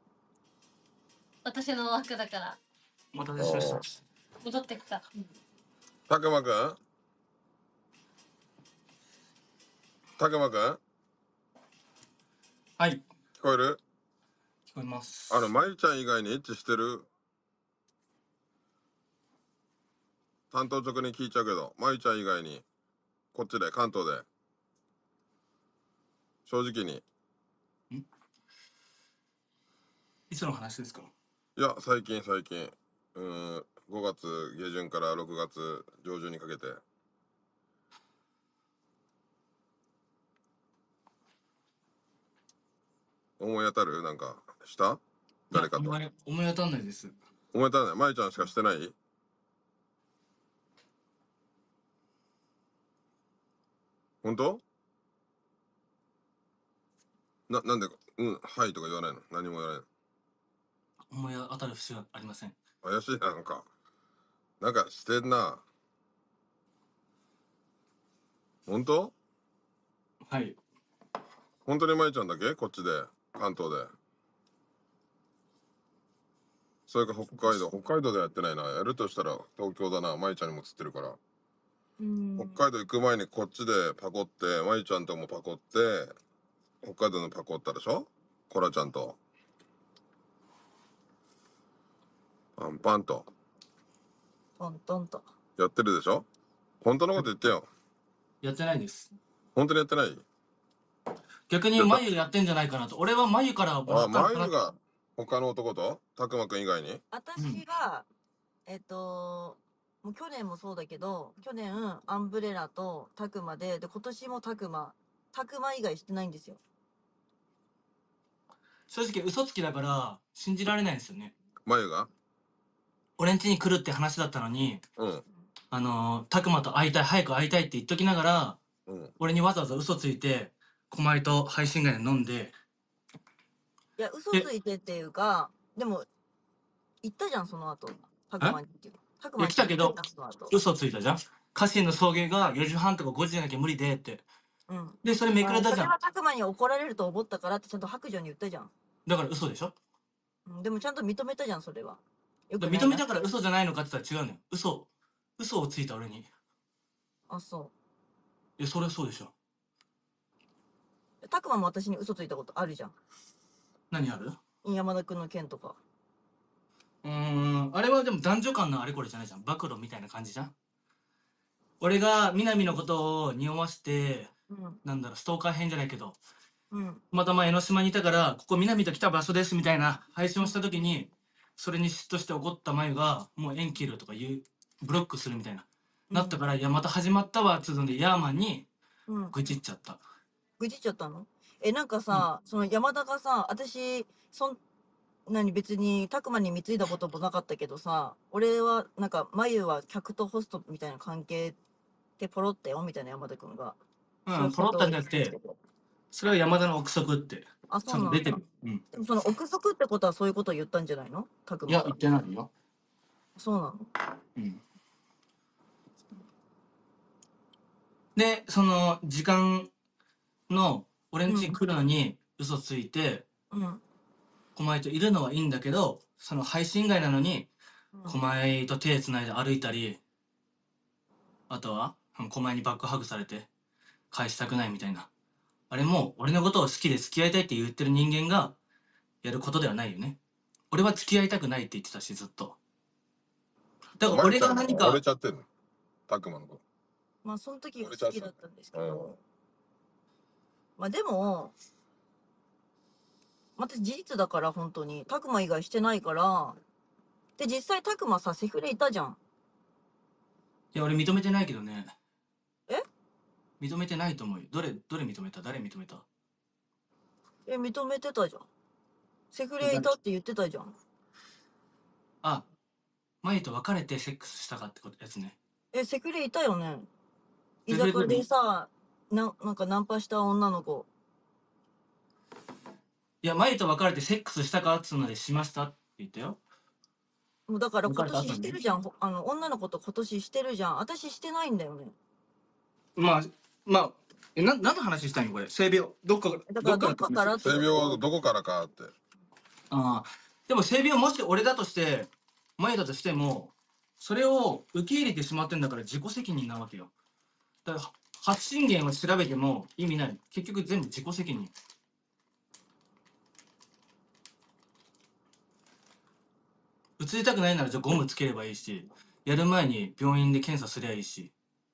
私の枠だから。 お待たせしました。 戻ってきた。 たくまくん？たくまくん？ はい。 聞こえる？ 聞こえます。 まいちゃん以外にエッチしてる？担当直に聞いちゃうけど、まいちゃん以外に、こっちで、関東で。正直に。 いつの話ですか？ いや、最近。5月下旬から6月上旬にかけて。思い当たる？なんか、した誰かと。 思い当たんないです。 思い当たらない？まいちゃんしかしてない？本当？なんで、はいとか言わないの？何も言わないの？ 思い当たる節はありません。 怪しいな、なんかしてんな。本当？ はい。 本当にまいちゃんだけ？こっちで、関東で。それか北海道でやってないな。やるとしたら東京だな。まいちゃんにも釣ってるから。北海道行く前にこっちでパコって、まいちゃんともパコって、北海道のパコったでしょ？コラちゃんと。パンパンと。 トントンと。 やってるでしょ？本当のこと言ってよ。 やってないです。 本当にやってない？ 逆に眉やってんじゃないかなと。俺は眉からもらったのかな。 眉が他の男と？たくまくん以外に？ 私は、もう去年もそうだけど、去年アンブレラとタクマで、今年もタクマ以外してないんですよ。 正直嘘つきだから信じられないんですよね。 眉が？ 俺ん家に来るって話だったのに、たくまと早く会いたいって言っときながら、俺にわざわざ嘘ついて、狛江と配信街で飲んで。 いや、嘘ついてっていうか、でも、行ったじゃん、その後。たくまに。 いや、来たけど、嘘ついたじゃん。家臣の送迎が4時半とか5時じゃなきゃ無理でって。で、それめくれたじゃん。 それはたくまに怒られると思ったからってちゃんと白状に言ったじゃん。 だから嘘でしょ？ でもちゃんと認めたじゃん、それは。よくないな認めたから嘘じゃないのかって言ったら違うのよ。嘘をついた俺に。 あ、そいや、それはそうでしょ。 う。たくまも私に嘘ついたことあるじゃん。 何ある？ 山田くんの件とか。 あれはでも男女間のあれこれじゃないじゃん。暴露みたいな感じじゃん。俺が南のことを匂わして、なんだろう、ストーカー編じゃないけど、また江ノ島にいたから、ここ南と来た場所ですみたいな配信をした時に、それに嫉妬して怒った眉が、もう縁切るとかブロックするみたいな。なったから、いや、また始まったわ、つうので、ヤーマンに、愚痴っちゃった。 愚痴っちゃったの？なんかさ、その山田がさ、私、別に、たくまに貢いだこともなかったけどさ、俺は、なんか、眉は客とホストみたいな関係ってポロったよ、みたいな山田くんが。 ポロったんじゃなくて、それは山田の憶測って。 あ、そうなんだ。でもその憶測ってことはそういうことを言ったんじゃないの？たくまが。 いや、言ってないよ。 そうなの？ で、その、時間の、俺ん家に来るのに嘘ついて、狛江といるのはいいんだけど、その配信外なのに、狛江と手つないで歩いたり、あとは、狛江にバックハグされて、返したくないみたいな。あれも、俺のことを好きで付き合いたいって言ってる人間が、やることではないよね。俺は付き合いたくないって言ってたし、ずっと。だから俺が何か。 折れちゃってるの。たくまのこと。 まあ、その時は好きだったんですけど。まあ、でも、私事実だから、本当に。たくま以外してないから。で、実際たくまさ、セフレいたじゃん。 いや、俺認めてないけどね。 え？ 認めてないと思うよ。どれ認めた？誰認めた？ 認めてたじゃん。セフレいたって言ってたじゃん。 あ、前と別れてセックスしたかってやつね。 セフレいたよね。居酒屋でさ、なんかナンパした女の子。 いや、前と別れてセックスしたかっつうのでしましたって言ったよ。 もうだから今年してるじゃん。女の子と今年してるじゃん。私してないんだよね。 まあ、何の話したんよ、これ。性病。どっかからって。 性病どこからかって。 ああ。でも性病もし俺だとして、前だとしても、それを受け入れてしまってんだから自己責任なわけよ。だから発信源を調べても意味ない。結局全部自己責任。移りたくないならじゃあゴムつければいいし、やる前に病院で検査すりゃいいし。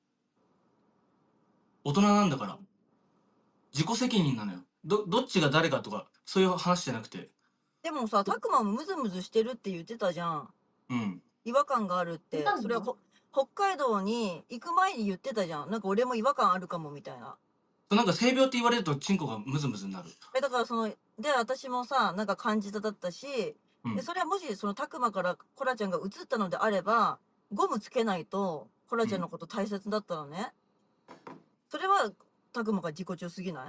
大人なんだから。自己責任なのよ。どっちが誰かとか、そういう話じゃなくて。 でもさ、たくまもムズムズしてるって言ってたじゃん。違和感があるって。それは北海道に行く前に言ってたじゃん。なんか俺も違和感あるかもみたいな。 なんか性病って言われるとチンコがムズムズになる。 だからで、私もさ、なんか感じただったし、で、それはもしたくまからコラちゃんが移ったのであれば、ゴムつけないと、コラちゃんのこと大切だったのね。それは、たくまが自己中すぎない？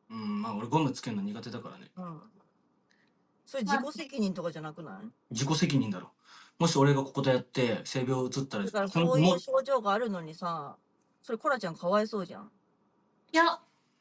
まあ俺ゴムつけるの苦手だからね。 それ自己責任とかじゃなくない？ 自己責任だろ。もし俺がここでやって性病移ったら。 だからそういう症状があるのにさ、それコラちゃんかわいそうじゃん。 いや。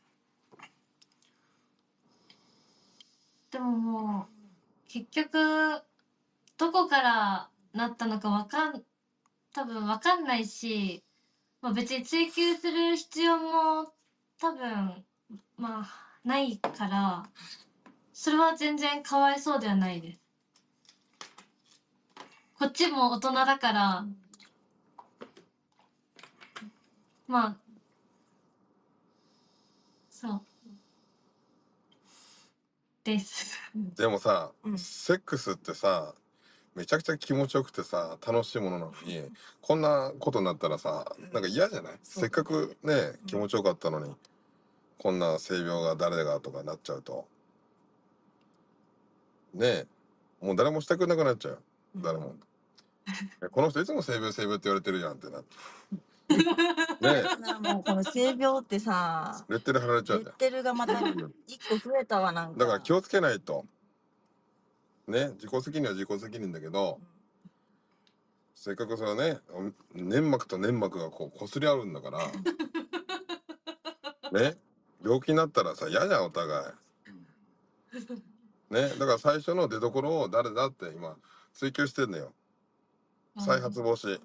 でももう、結局、どこからなったのか多分わかんないし、まあ別に追求する必要も多分、まあ、ないから、それは全然かわいそうではないです。こっちも大人だから、まあ、そう。です。 でもさ、セックスってさ、めちゃくちゃ気持ちよくてさ、楽しいものなのに、こんなことになったらさ、なんか嫌じゃない？せっかくね、気持ちよかったのに、こんな性病が誰がとかなっちゃうと。ねえ、もう誰もしたくなくなっちゃう。誰も。この人いつも性病って言われてるじゃんってなって。ねえ。もうこの性病ってさ、 レッテル貼られちゃうじゃん。 レッテルがまた一個増えたわ、なんか。 だから気をつけないと。ね、自己責任は自己責任だけど、せっかくそれはね、粘膜と粘膜がこう擦り合うんだから、ね、病気になったらさ、嫌じゃん、お互い。 ね、だから最初の出所を誰だって今追求してんのよ。再発防止。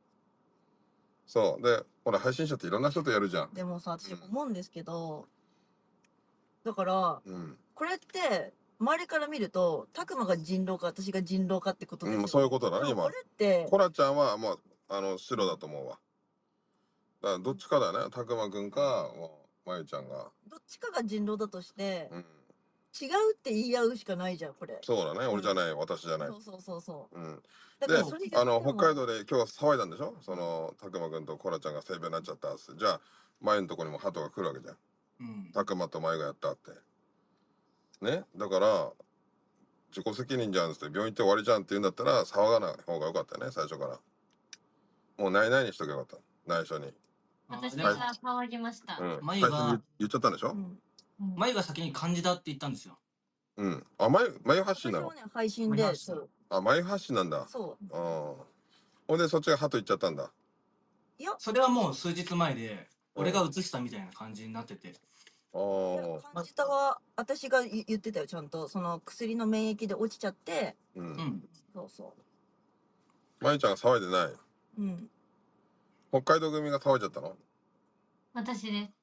そうで、ほら配信者っていろんな人とやるじゃん。 でもさ、私思うんですけど、だから、 うん、 これって周りから見るとたくまが人狼か私が人狼かってことですよ、 そういうことだね今。 でもこれってコラちゃんはもう白だと思うわ。だからどっちかだね、たくまくんかまゆちゃんが。 どっちかが人狼だとして、 うん、 違うって言い合うしかないじゃんこれ。 そうだね、俺じゃない、私じゃない。 そう、 うん。 だからでそれが北海道で今日騒いだんでしょ、そのたくまくんとコラちゃんが性病になっちゃったっつって。じゃあまゆのとこにも鳩が来るわけじゃん。 うん。 たくまとまゆがやったってね。だから自己責任じゃんっつって病院行って終わりじゃんって言うんだったら騒がない方が良かったよね、最初から。もうないないにしとけばよかった、内緒に。 私が騒ぎました。 最初に言っちゃったんでしょ。 まゆが先に漢字だって言ったんですよ。 うん。あ、まゆ発信なの。 私はね配信で、 あ、まゆ発信なんだ。 そう。 ほんでそっちが鳩言っちゃったんだ。 いや、 それはもう数日前で、俺が映したみたいな感じになってて。 感じたは私が言ってたよ、ちゃんと。その薬の免疫で落ちちゃって。 うん。 そうそまゆちゃんが騒いでない。 う。うん。 北海道組が騒いじゃったの。 私です。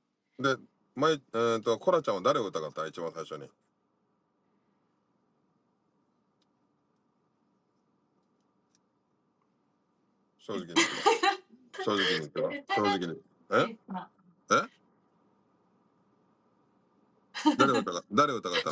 で、コラちゃんは誰を疑った、一番最初に。正直に言って正直に言って正直に。え誰を疑ったの。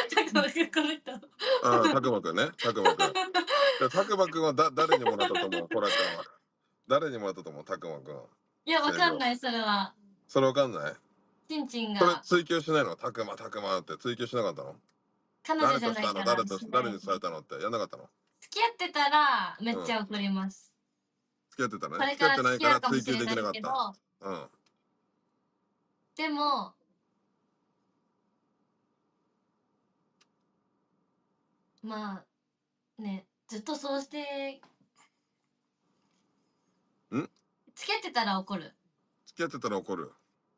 ああ、たくまくんね。たくまくん。たくまくんは誰にもらったと思う、コラちゃんは。誰にもらったと思う、たくまくんは。 いや、わかんない、それは。 それわかんない。 ちんちんが。 それ追求しないの、たくまって追求しなかったの。 彼女じゃないから。 誰にされたのってやんなかったの。 付き合ってたら、めっちゃ怒ります。 付き合ってたね。 それから付き合うかもしれないけど。 うん。 でも、まあ、ね、ずっとそうして、付き合ってたら怒る。 付き合ってたら怒る。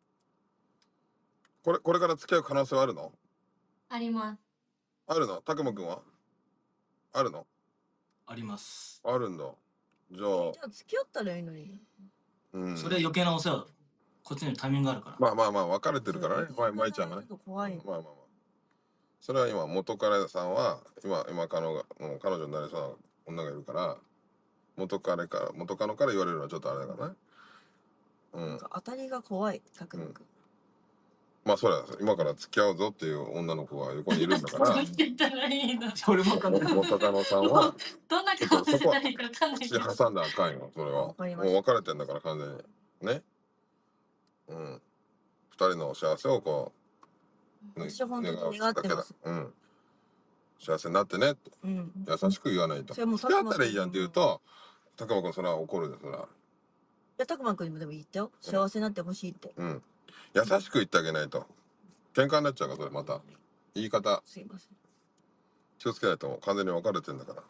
これから付き合う可能性はあるの。 あります。 あるの。たくまくんはあるの。 あります。 あるんだ。じゃあ付き合ったらいいのに。 それ余計なお世話だ。こっちにタイミングがあるから。 まあ別れてるからね、まいちゃんがね。 怖い。 まあそれは今元彼さんは今彼女になりそうな女がいるから、元カノから言われるのはちょっとあれだからね。 当たりが怖い、たくまくん。 まあそれは今から付き合うぞっていう女の子が横にいるんだから。 俺も元カノさんはどんな顔させたらいいか分かんないけど。 挟んだらあかんよ、それは。もう別れてんだから完全にね。二人の幸せをこう私は本当に願ってます。 幸せになってねって、優しく言わないと。付き合ったらいいじゃんって言うと、たくまくんそれは怒るで、それは。いや、たくまくんにもでも言ったよ。幸せになってほしいって。 優しく言ってあげないと。喧嘩になっちゃうから、それまた。言い方。 すいません。 気をつけないと完全に別れてんだから。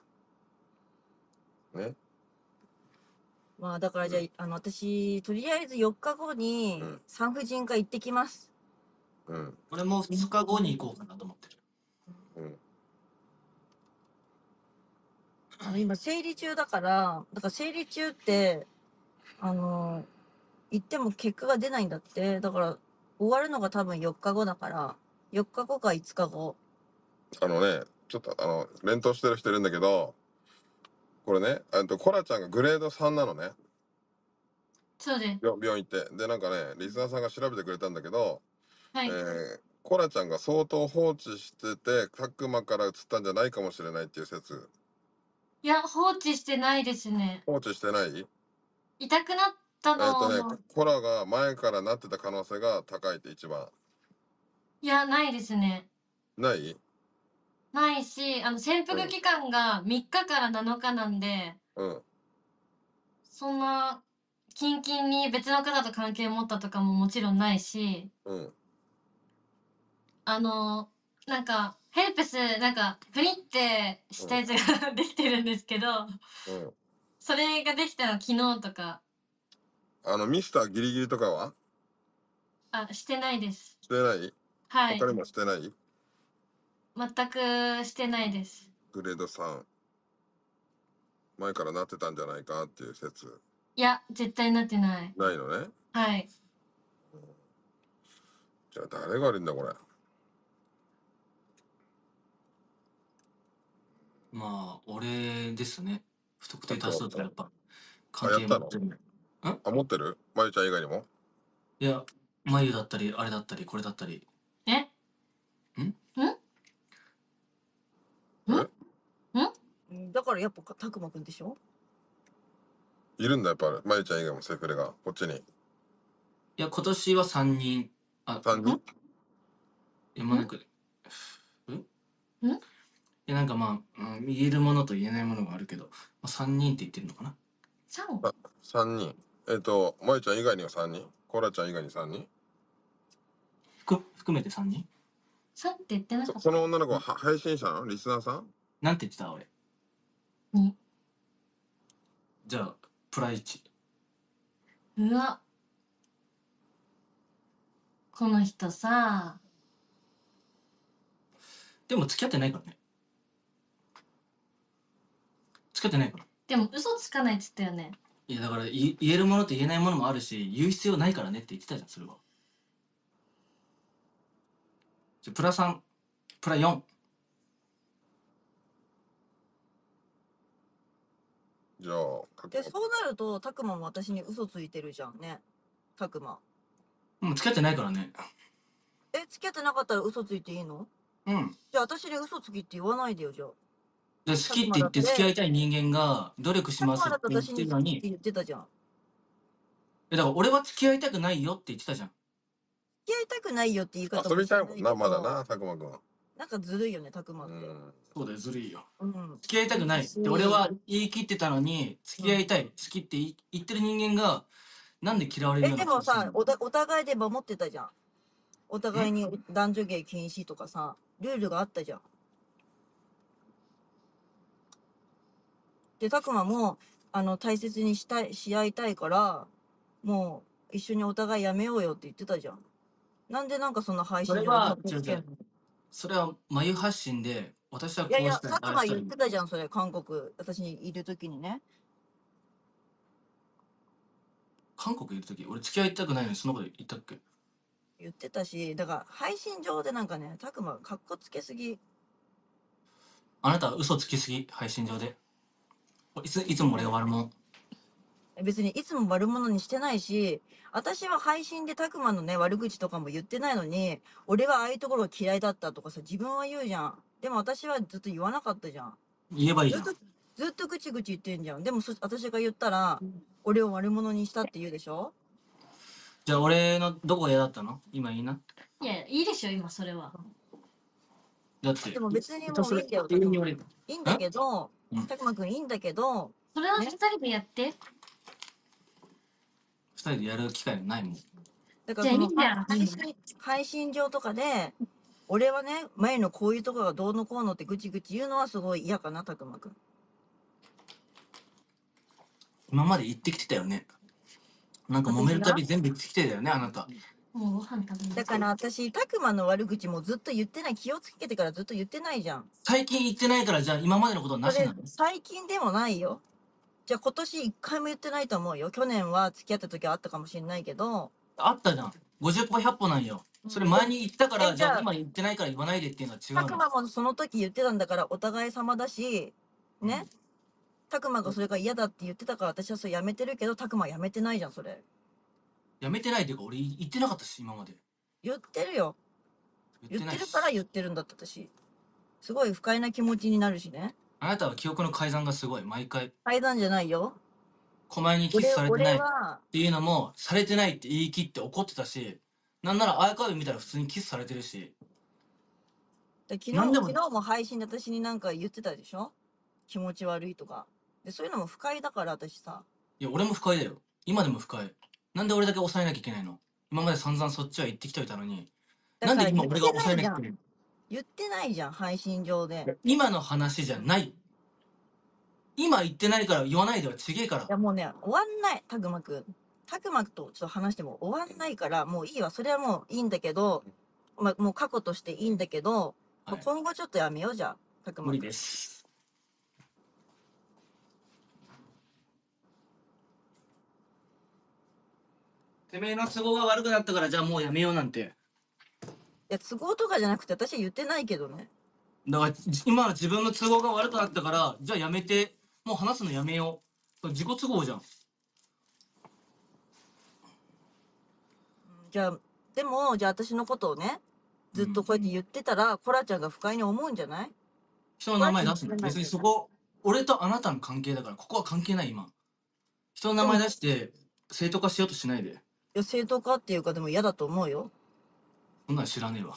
ね。 まあだからじゃあ、私、とりあえず4日後に産婦人科行ってきます。 俺も2日後に行こうかなと思ってる。 今生理中だから、生理中って、行っても結果が出ないんだって。だから終わるのが多分4日後だから、4日後か5日後。 ちょっと連投してる人いるんだけど、これね、コラちゃんがグレード3なのね。 そうです。 病院行って。で、なんかね、リスナーさんが調べてくれたんだけど、 はい。 コラちゃんが相当放置してて、たくまから移ったんじゃないかもしれないっていう説。 いや、放置してないですね。 放置してない？ 痛くなったのコラが前からなってた可能性が高いって一番。 いや、ないですね。 ない？ ないし、潜伏期間が3日から7日なんで、そんな、キンキンに別の方と関係を持ったとかももちろんないし、なんか、ヘルペス、なんか、プニってしたやつができてるんですけど、それができたの昨日とか。 ミスターギリギリとかは？ してないです。 してない？ はい。 他にもしてない？ 全くしてないです。 グレード3。前からなってたんじゃないかっていう説。 いや、絶対なってない。 ないのね。 はい。 じゃあ誰が悪いんだこれ。 まあ、俺ですね。不特定多数とやっぱ関係あやったの持ってる。 あ、持ってるまゆちゃん以外にも。 いや、眉だったり、あれだったり、これだったり。 えんだからやっぱたくまくんでしょ。 いるんだやっぱまゆちゃん以外もセフレがこっちに。 いや、今年は3人。あ、 3人。 まなく。いや、なんかまあ、言えるものと言えないものがあるけど、まあ、3人って言ってるのかな。 3? あ、3人。まゆちゃん以外には3人。コラちゃん以外に3人。 含めて3人。 3って言ってなかった。 その女の子は配信者なのリスナーさん。 なんて言ってた俺。 2。 じゃあ、プラ1。 うわ。この人さ。 でも付き合ってないからね。付き合ってないから。 でも嘘つかないって言ったよね。 いや、だから言えるものと言えないものもあるし、言う必要ないからねって言ってたじゃん、それは。じゃあ、プラ3、プラ4。 じゃあでそうなるとたくまも私に嘘ついてるじゃんね。たくま。 もう付き合ってないからね。 付き合ってなかったら嘘ついていいの？ うん。 じゃあ私に嘘つきって言わないでよ。じゃあで好きって言って付き合いたい人間が努力しますって言っ私にてるのに、 好きって言ってたじゃん。 だから俺は付き合いたくないよって言ってたじゃん。 付き合いたくないよって言い方遊びたいもんなしてないけどまだなたくまくんは。 なんかずるいよねたくまって。 そうだよ、ずるいよ。 うん。 付き合いたくないって俺は言い切ってたのに、付き合いたい、好きって言ってる人間が、なんで嫌われるようなでもさ気がするの？ お互いで守ってたじゃん。お互いに男女芸禁止とかさルールがあったじゃん。でたくまも大切にし合いたいからもう一緒にお互いやめようよって言ってたじゃん。なんでなんかその配信それは上でかっこつけんの？ それは眉発信で、私はこいうやしたい、 たくま言っああしたい。 てたじゃんそれ韓国私にいる時にね。 韓国いるとき、俺付き合いたくないのにそのこと言ったっけ？ 言ってたしだから配信上でなんかねたくまかっこつけすぎ。 あなたは嘘つきすぎ、配信上で。いつも俺が悪者。 別にいつも悪者にしてないし、私は配信でたくまのね、悪口とかも言ってないのに、俺はああいうところが嫌いだったとかさ、自分は言うじゃん。でも私はずっと言わなかったじゃん。 言えばいいじゃん。 ずっとぐちぐち言ってんじゃん。でも私が言ったら、俺を悪者にしたって言うでしょ？ じゃあ俺のどこが嫌だったの？今いいな。 いや、いいでしょ、今それは。 だって。 でも別にもういいんだよ。 永遠に俺。 いいんだけどうん、 たくまくんいいんだけど、 それは2人でやって。 2人でやる機会がないもん。 だからそのじゃあいいじゃん配信上とかで、俺はね、前のこういうとこがどうのこうのってぐちぐち言うのはすごい嫌かな、たくまくん。 今まで言ってきてたよね。なんか揉めるたび全部言ってきてたよね、あなた。 もうご飯食べます。 だから私、たくまの悪口もずっと言ってない、気をつけてからずっと言ってないじゃん。 最近言ってないから、じゃあ今までのことはなしなの？ 最近でもないよ。じゃあ今年1回も言ってないと思うよ。去年は付き合った時はあったかもしれないけど。 あったじゃん。50歩100歩なんよ。それ前に言ったから、 じゃあじゃあ今言ってないから言わないでっていうのは違うたくの。 まもその時言ってたんだからお互い様だし、ね。たくまがそれが嫌だって言ってたから私はそれやめてるけど、たくまやめてないじゃん、それ。 やめてないっていうか、俺言ってなかったし、今まで。 言ってるよ。言ないしってるから言ってるんだって私。すごい不快な気持ちになるしね。 あなたは記憶の改ざんがすごい、毎回。 階段じゃないよ。 狛江にキスされてないっ俺は、 ていうのも、されてないって言い切って怒ってたし、なんならアーカイブ見たら普通にキスされてるし。 昨なんでも日も配信で私になんか言ってたでしょ？気持ち悪いとか。で、そういうのも不快だから私さ。 いや、俺も不快だよ。今でも不快。なんで俺だけ抑えなきゃいけないの？今まで散々そっちは言ってきておいたのに。なんで今俺が抑えなきゃいけないの？ 言ってないじゃん、配信上で。 今の話じゃない。今言ってないから言わないではちげえから。 いやもうね、終わんない、たくまくん。たくまくとちょっと話しても終わんないから、もういいわ。それはもういいんだけど、もう過去としていいんだけど、 はい、 今後ちょっとやめようじゃあ、たくま。 無理です。てめえの都合が悪くなったからじゃあもうやめようなんて。いや、都合とかじゃなくて私は言ってないけどね。 だから今の自分の都合が悪くなったからじゃあやめて、もう話すのやめよう。自己都合じゃん。 じゃあ、でも、じゃあ私のことをね、ずっとこうやって言ってたら、コラちゃんが不快に思うんじゃない？ 人の名前出すの。別にそこ、俺とあなたの関係だから、ここは関係ない今。人の名前出して正当化しようとしないで。いや、正当化っていうかでも嫌だと思うよ。 そんなの知らねえわ。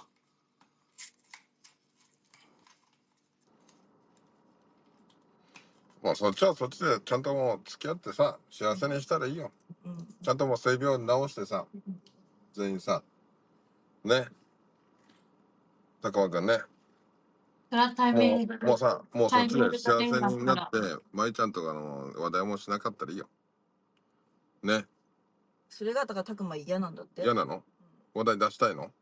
まあそっちはそっちでちゃんともう付き合ってさ、幸せにしたらいいよ。ちゃんともう性病直してさ、全員さ、ね。たくまくんね。 それはタイミング。 もうさ、もうそっちで幸せタイミングがになって、舞ちゃんとかの話題もしなかったらいいよ。ね。 それがだからたくま嫌なんだって。 嫌なの？話題出したいの？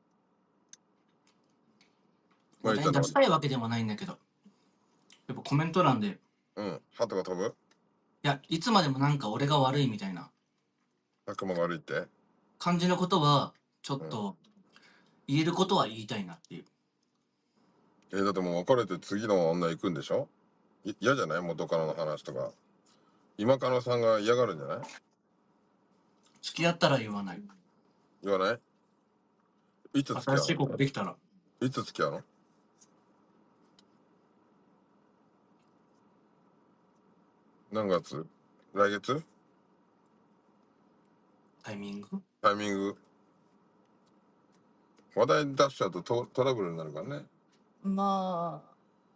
話題出したいわけでもないんだけど。やっぱコメント欄で。 うん。鳩が飛ぶ？ いや、いつまでもなんか俺が悪いみたいな。 たくまが悪いって？ 感じのことは、ちょっと、言えることは言いたいなっていう。 だってもう別れて次の女行くんでしょ？嫌じゃない？元カノの話とか。今カノさんが嫌がるんじゃない？ 付き合ったら言わない。 言わない？いつ付き合うの？ 新しい子ができたら。 いつ付き合うの？何月？来月？ タイミング？ タイミング。話題出しちゃうとトラブルになるからね。 ま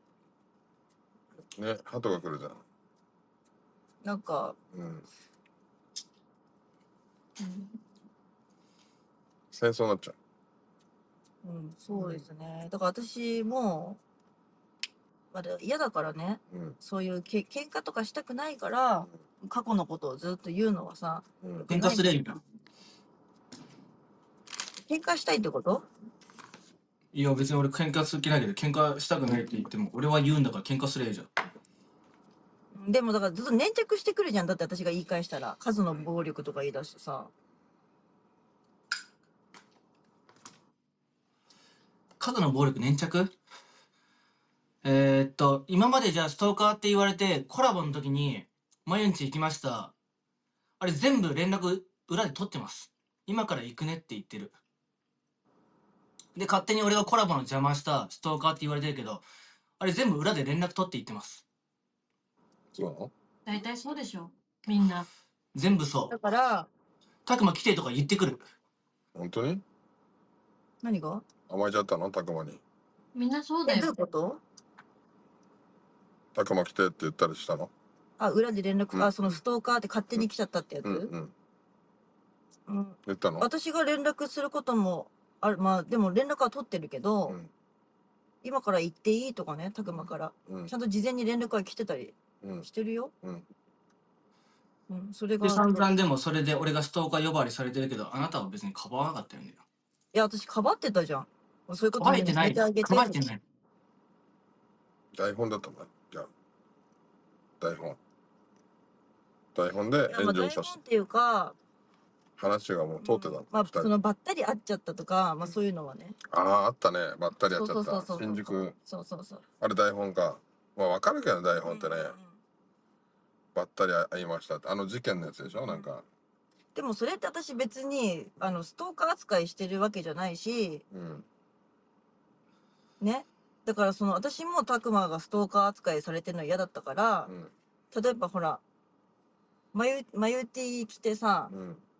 ね、鳩が来るじゃん。 なんか、 戦争になっちゃう。そうですね。だから私も、まだ嫌だからね、そういう喧嘩とかしたくないから、過去のことをずっと言うのはさ、 喧嘩すれみたいな。 喧嘩したいってこと？ いや別に俺喧嘩好きだけど喧嘩したくないって言っても俺は言うんだから喧嘩すれじゃん。 でもだからずっと粘着してくるじゃん。だって私が言い返したら数の暴力とか言い出してさ。 数の暴力粘着？今までじゃあストーカーって言われてコラボの時にマユンチ行きました。あれ全部連絡裏で取ってます。今から行くねって言ってる。で、勝手に俺がコラボの邪魔したストーカーって言われてるけど、あれ全部裏で連絡取って言ってます。 そうなの？ 大体そうでしょ。みんな。 全部そう。 だから、 たくま来てとか言ってくる。 本当に？ 何が？ 甘えちゃったの？たくまに。 みんなそうだよ。 どういうこと？ たくま来てって言ったりしたの？ 裏で連絡、そのストーカーって勝手に来ちゃったってやつ？ 言ったの？ 私が連絡することもある。まあ、でも連絡は取ってるけど、今から行っていいとかね、たくまから。ちゃんと事前に連絡は来てたりしてるよ。それが。 で、散々でもそれで俺がストーカー呼ばわりされてるけど、あなたは別にかばわなかったよね。 いや、私かばってたじゃん。そういうことかばえてない。かばえてない。 台本だったんだ。じゃあ。台本で炎上させて。 台本っていうか、 話がもう通ってた。 まあ、そのばったり会っちゃったとか、まあそういうのはね。 あったね。ばったり会っちゃった。新宿。 そう。 あれ台本か。まあわかるけど台本ってね。ばったり会いましたって。あの事件のやつでしょ？なんか。 でもそれって私別に、ストーカー扱いしてるわけじゃないし、ね。だから私もたくまがストーカー扱いされてるの嫌だったから、例えばほら、マユティ着てさ、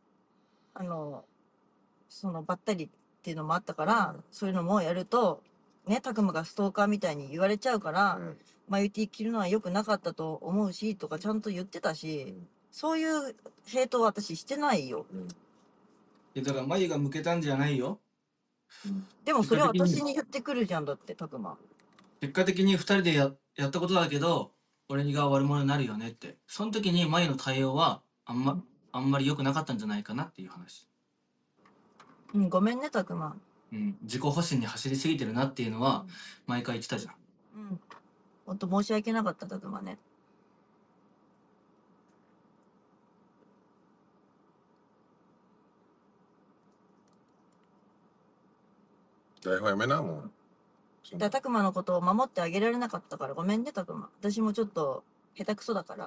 ばったりっていうのもあったから、そういうのもやると、ね、たくまがストーカーみたいに言われちゃうから、マユティ着るのは良くなかったと思うし、とかちゃんと言ってたし、そういうヘイトは私してないよ。 いや、だからマユが向けたんじゃないよ。 でもそれは私に言ってくるじゃん、だって、たくま。 結果的に2人でやったことだけど、俺が悪者になるよねって。その時にマユの対応はあんまり良くなかったんじゃないかなっていう話。 ごめんね、たくま。 自己保身に走りすぎてるなっていうのは毎回言ってたじゃん。 ほんと申し訳なかっただとかね。 台本やめな、もう。 たくまのことを守ってあげられなかったからごめんね、たくま。私もちょっと下手くそだから。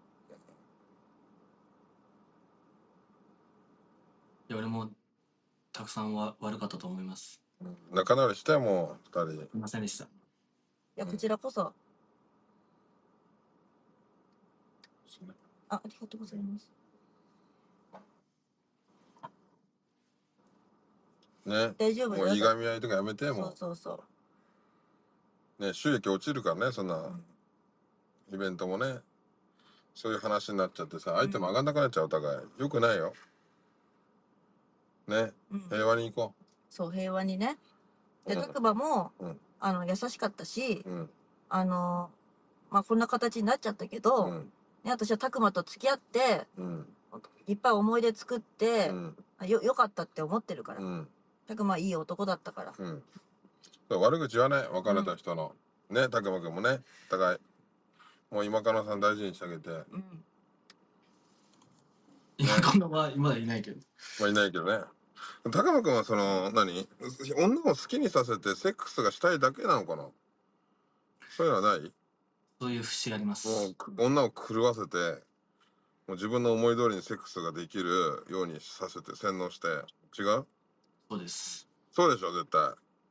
いや、俺もたくさん悪かったと思います。 仲直りして、もう、二人。 すいませんでした。 いや、こちらこそ。ありがとうございます。 ね。 大丈夫もういがみ合いとかやめて、もう。 そうそう。 ね、収益落ちるからね、そんな、イベントもね。そういう話になっちゃってさ、相手も上がんなくなっちゃう、お互い。よくないよ。ね。平和に行こう。 そう、平和にね。で、たくまも、優しかったし、まあ、こんな形になっちゃったけど、ね、私はたくまと付き合って、いっぱい思い出作って、よかったって思ってるから。たくまいい男だったから。 悪口言わない、別れた人の。ね、たくまくんもね、お互い。もう今かなさん大事にしてあげて。 今このはまだいないけど。 まあいないけどね。たくまくんはその、女を好きにさせてセックスがしたいだけなのかな。そういうのはない？ そういう節があります。 もう女を狂わせて、もう自分の思い通りにセックスができるようにさせて洗脳して。違う？ そうです。 そうでしょ、絶対。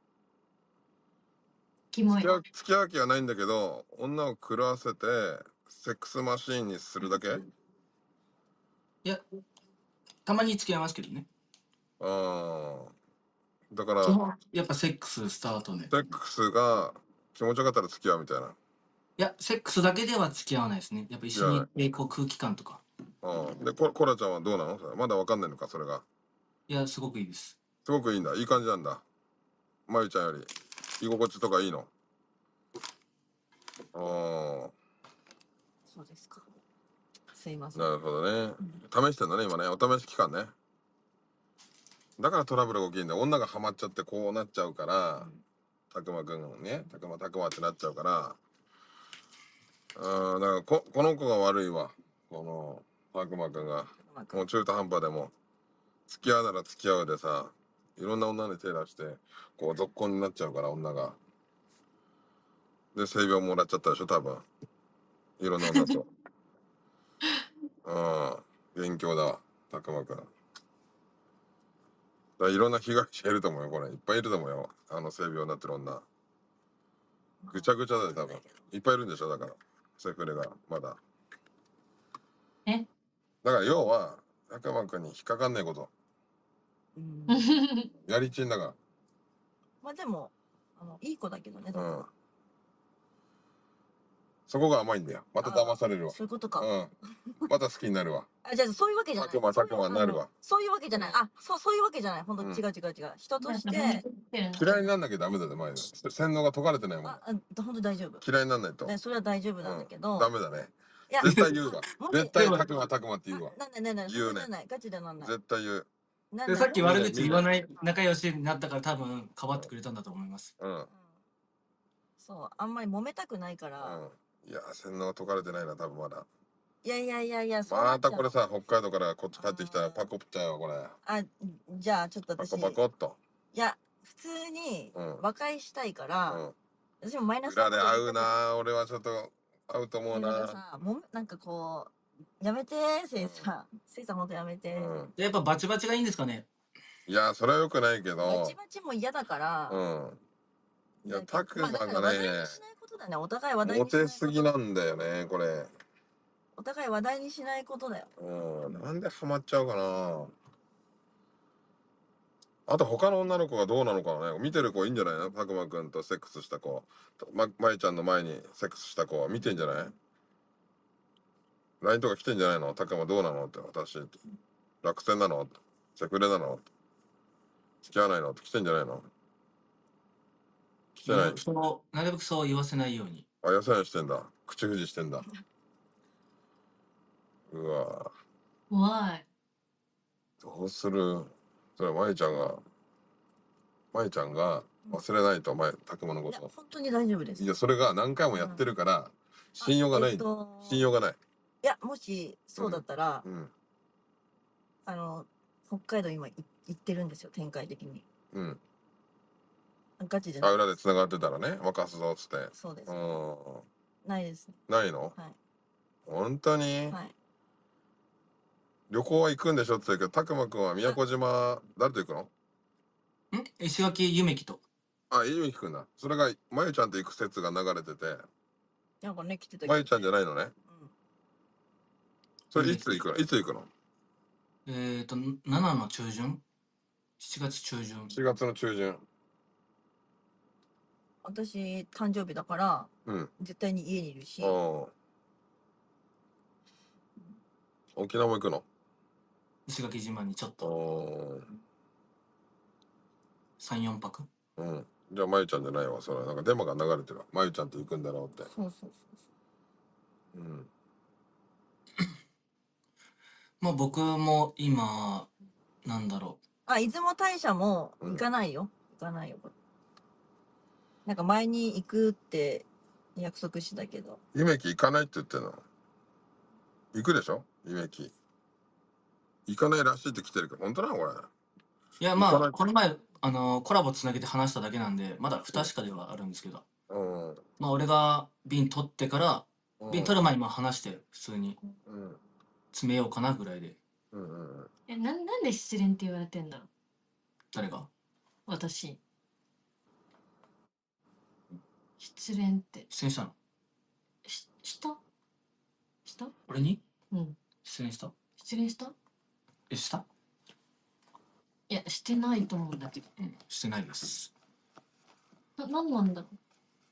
キモい。 付き合う気はないんだけど、女を狂わせてセックスマシーンにするだけ？ いや、たまに付き合いますけどね。 ああ。だからやっぱセックススタートね。 セックスが気持ちよかったら付き合うみたいな。 いや、セックスだけでは付き合わないですね。やっぱ一緒に行ってこう空気感とか。 で、コラちゃんはどうなの？それまだわかんないのか、それが。 いや、すごくいいです。 すごくいいんだ。いい感じなんだ。まゆちゃんより居心地とかいいの？ そうですか。すいません。 なるほどね。試してんだね、今ね。お試し期間ね。だからトラブルが起きるんだよ。女がハマっちゃってこうなっちゃうから、たくまくんね、たくまってなっちゃうから、だからこの子が悪いわ。この、たくまくんが。もう中途半端でも、付き合うなら付き合うでさ、いろんな女に手出して、こう、続婚になっちゃうから、女が。で、性病もらっちゃったでしょ、多分。いろんな女と。元凶だわ、たくまくん。いろんな被害者いると思うよ、これ。いっぱいいると思うよ。性病になってる女。ぐちゃぐちゃだよ、多分。いっぱいいるんでしょ、だから。セフレが、まだ。だから、要は、たくまくんに引っかかんないこと。やりちんだから。 まあでも、いい子だけどね、 そこが甘いんだよ。また騙されるわ。 そういうことか。 また好きになるわ。 じゃあそういうわけじゃない。 たくまになるわ。 そういうわけじゃない。そういうわけじゃない。本当違う。人として。 嫌いになんなきゃダメだよ、前で。洗脳が解かれてないもん。 本当大丈夫。 嫌いになんないと。 それは大丈夫なんだけど。 ダメだね。絶対言うわ。絶対たくまって言うわ。 なんで言うね。 ガチでなんない。 絶対言う。 で、さっき悪口言わない仲良しになったから多分、かばってくれたんだと思います。 そう、あんまり揉めたくないから。 いや、洗脳が解かれてないな、多分まだ。 いや、 またこれさ、北海道からこっち帰ってきたらパコっちゃうよ、これ。 じゃあちょっと私。 パコっと。 いや、普通に和解したいから、私もマイナス裏で会うな、俺はちょっと会うと思うな。 なんかこう、やめて、せいさんほんとやめて。 やっぱバチバチがいいんですかね？ いや、それは良くないけど。 バチバチも嫌だから。 いや、たくまがね、 話題にしないことだね。お互い話題にモテすぎなんだよね、これ。 お互い話題にしないことだよ。 なんでハマっちゃうかな。あと他の女の子がどうなのかね。見てる子いいんじゃないの？たくまくんとセックスした子。まゆちゃんの前にセックスした子は見てんじゃない？ LINE とか来てんじゃないの？たくまどうなのって、私。落選なの？セフレなの？付き合わないの？って来てんじゃないの？来てない。 なるべくそう言わせないように。 言わせないようにしてんだ。口封じしてんだ。うわ怖い。 どうする？それはまゆちゃんがまゆちゃんが忘れないと、たくまのこいや、 と。 本当に大丈夫です。 いや、それが何回もやってるから、信用がない。信用がない。 いや、もし、そうだったら、 うん。 北海道今行ってるんですよ、展開的に。 うん。 ガチじゃない。 裏で繋がってたらね、沸かすぞっつって。 そうです。 うん。 ないです。 ないの？ はい。 本当に？ はい。 旅行は行くんでしょって言ったけど、たくまくんは宮古島、誰と行くの？ 石垣夢樹と。 あ、ゆみきくんだ。それが、まゆちゃんと行く説が流れてて、 なんかね、来てたまゆちゃんじゃないのね。 うん。 それいつ行くの？いつ行くの 7の中旬 ?7 月中旬。 ？4月の中旬。 私、誕生日だから、 うん。 絶対に家にいるし。 沖縄も行くの？ 石垣島にちょっと。3、4泊。 うん。じゃあ、まゆちゃんじゃないわ。それなんかデマが流れてるわ。まゆちゃんと行くんだろうって。 そうそうそううん。 まあ僕も今、なんだろう。 あ、出雲大社も行かないよ。行かないよ。なんか前に行くって約束したけど。 夢木行かないって言ってんの？行くでしょ夢木。行かないらしいって来てるけど、本当なのこれ。 いや、まあ、この前、コラボつなげて話しただけなんで、まだ不確かではあるんですけど。まあ、俺が瓶取ってから、瓶取る前にまあ話して、普通に。詰めようかなぐらいで。 なんで失恋って言われてんだろう？ 誰が？ 私。失恋って。 失恋したの？ した俺に？ うん。 失恋した？ 失恋した？ した？ いや、してないと思うんだけど。 してないです。 なんなんだろう。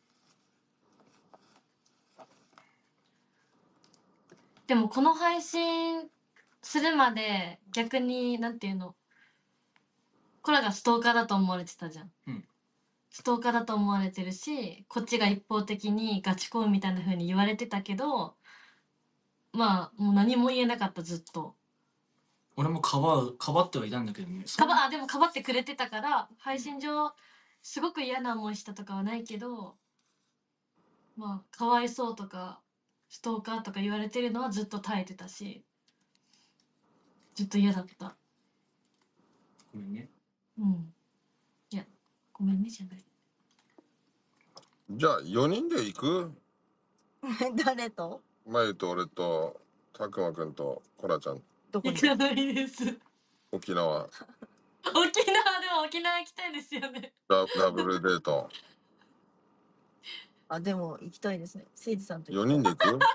でもこの配信するまで逆になんていうの、コラがストーカーだと思われてたじゃん。ストーカーだと思われてるし、こっちが一方的にガチ恋みたいな風に言われてたけど、まあもう何も言えなかった、ずっと。 俺もかばってはいたんだけどね。 でもかばってくれてたから、配信上すごく嫌な思いしたとかはないけど、まあかわいそうとかストーカーとか言われてるのはずっと耐えてたし、ずっと嫌だった。 ごめんね。 いや、ごめんねじゃない。 じゃあ、4人で行く？ 誰と？ まゆと俺と、たくまくんと、こらちゃん。 どこに？ 行かないです。 沖縄。 でも沖縄行きたいですよね。 ダブルデート。 あ、でも行きたいですね。誠司さんと 4人で行く？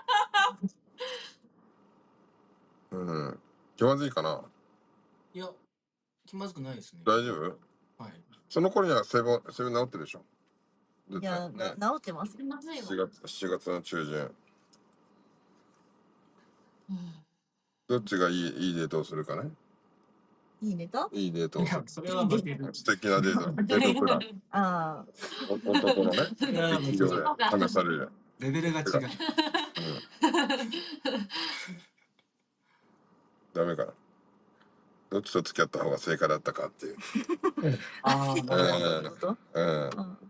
気まずいかな？ いや、気まずくないですね。 大丈夫？ はい。 その頃にはセブン治ってるでしょ？ いや、治ってます。 7月の中旬。どっちがいいデートをするかね？ いいネタ？ いいデートをする。 それは負ける。 素敵なデート。デートプラン。 ああ。 男のね、力量で話される。 レベルが違う。 ダメかな。どっちと付き合った方が正解だったかっていう。 ああ。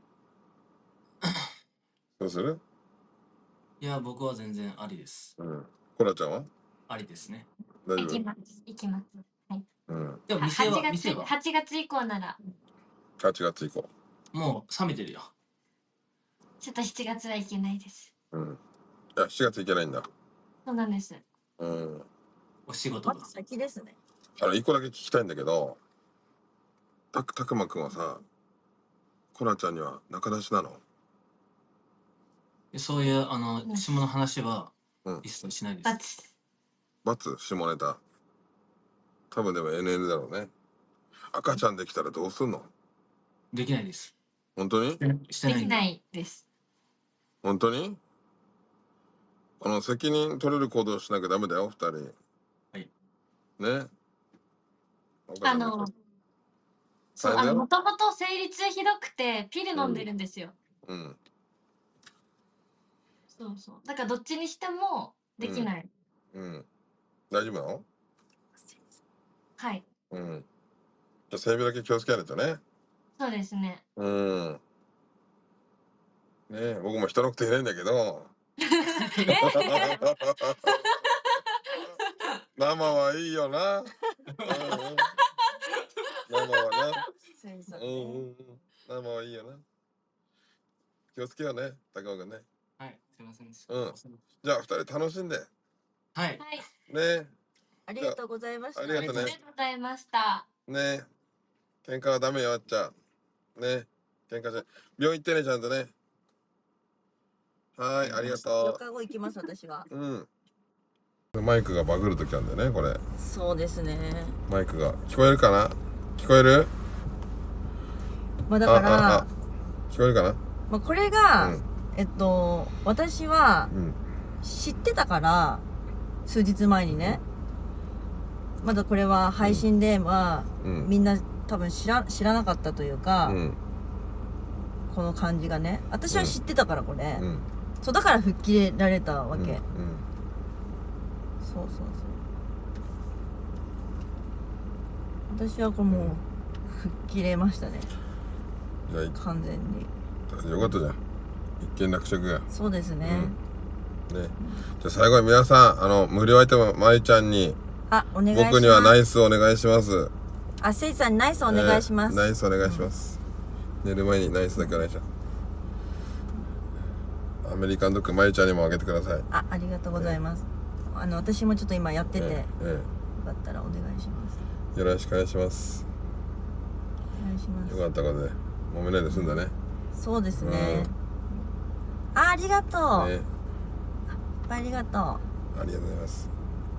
どうする？ いや、僕は全然ありです。 コラちゃんは？ ありですね。 大丈夫？ 行きます。はい。 でも 8月以降なら。 8月以降。 もう冷めてるよ。 ちょっと7月は行けないです。 いや、7月行けないんだ。 そうなんです。 お仕事が。 先ですね。 一個だけ聞きたいんだけど、たくまくんはさ、コラちゃんには仲出しなの？ そういう下の話は一切しないです。 ×下ネタ。多分でも NN だろうね。赤ちゃんできたらどうすんの？ できないです。 本当に？ してない。 できないです。 本当に？責任取れる行動しなきゃダメだよ、2人。 はい。 ね。 もともと生理痛ひどくてピル飲んでるんですよ。そうそう。だからどっちにしてもできない。 大丈夫なの？ はい。 じゃあ性病だけ気をつけないとね。 そうですね。 ねえ、僕も人のこと言えないんだけど。生はいいよな。生はな。生はいいよな。気をつけようね、高尾君ね。 はい、すいませんでした。じゃあ、2人楽しんで。 はい。 ね。 ありがとうございました。 ありがとうね。 ありがとうございました。 ね。喧嘩はダメよ、あっちゃん。ね。喧嘩じゃ。病院行ってね、ちゃんとね。はい、ありがと 4日後行きます、私は。 マイクがバグるときあるんだよね、これ。 そうですね。 マイクが。聞こえるかな？聞こえる？ まあだから、 聞こえるかな？ まあこれが、私は、知ってたから、数日前にね、まだこれは配信では、みんな多分知らなかったというか、この感じがね。私は知ってたから、これ。そう、だから吹っ切れられたわけ。そうそうそう。私はこれもう、吹っ切れましたね。完全に。 よかったじゃん。一件落着が。 そうですね。 ね。じゃあ最後に皆さん、無料アイテム、まゆちゃんに、 お願いします。 僕にはナイスお願いします。 せいさんにナイスお願いします。 ナイスお願いします。寝る前にナイスだけお願いします。アメリカンドッグ、まゆちゃんにもあげてください。 ありがとうございます。私もちょっと今やってて、よかったらお願いします。 よろしくお願いします。 お願いします。 よかったことで、揉めないで済んだね。 そうですね。ありがとう。ありがとう。 ありがとうございます。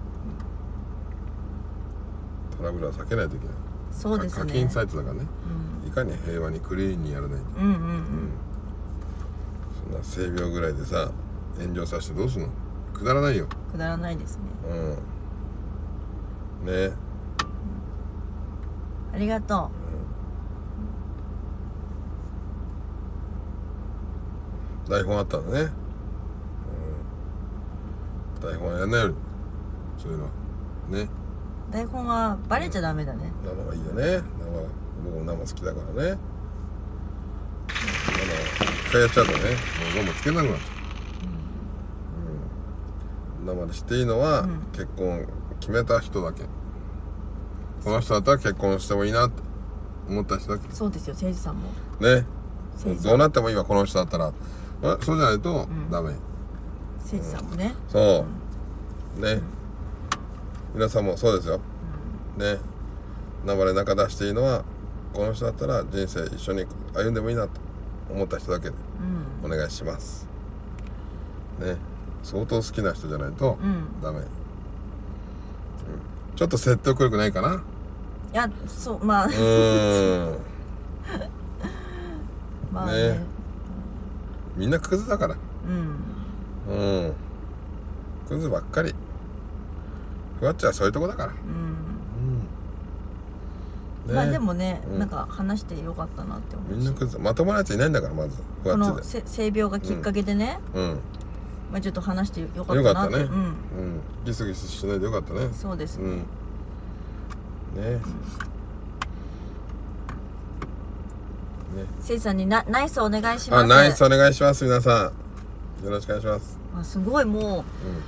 トラブルは避けないといけない。 そうですね。 課金サイトだからね。いかに平和にクリーンにやらないと。そんな性病ぐらいでさ、炎上させてどうすんの？くだらないよ。 くだらないですね。 ね。 ありがとう。台本あったんだね。台本はやんないより、そういうのはね。 台本はバレちゃダメだね。 生はいいよね。僕も生好きだからね。一回やっちゃうとね、もうゴムつけなくなっちゃう。生でしていいのは、結婚決めた人だけ。この人だったら結婚してもいいなって思った人だけ。 そうですよ、誠司さんもね。どうなってもいいわ、この人だったら。そうじゃないとダメ。 誠司さんもね。 そうね。皆さんもそうですよ。ね。生で中出していいのは、この人だったら人生一緒に歩んでもいいなと思った人だけでお願いします。ね。相当好きな人じゃないとダメ。ちょっと説得力ないかな。 いや、そう、まあ。まあね。 みんなクズだから。クズばっかり。ふわっちはそういうとこだから。 まあでもね、なんか話してよかったなって思う。 みんなクズ。まともなやついないんだから、まず。ふわっちで。 性病がきっかけでね。まあちょっと話してよかったなって。 よかったね。ギスギスしないでよかったね。 そうですね。 ね。 せいさんにナイスお願いします。 ナイスお願いします、皆さん。よろしくお願いします。 すごい、もう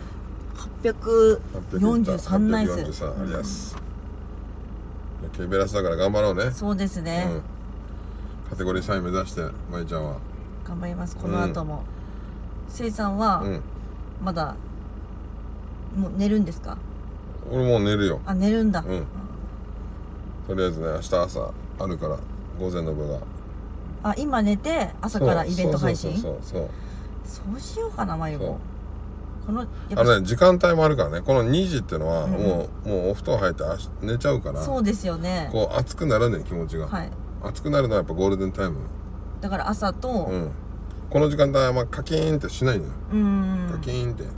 843ナイス。 843あります。ケベラスだから頑張ろうね。 そうですね。 カテゴリー3位目指して、まいちゃんは頑張ります。この後もせいさんはまだもう寝るんですか？ 俺もう寝るよ。 寝るんだ。 とりあえずね、明日朝あるから午前の部が。 今寝て朝からイベント配信。 そうしようかな、まゆも。 時間帯もあるからね。この2時ってのはもうお布団入って寝ちゃうから。 そうですよね。 こう熱くならねえ気持ちが。熱くなるのはやっぱゴールデンタイム。 だから朝とこの時間帯はカキーンってしないのよ。カキーンって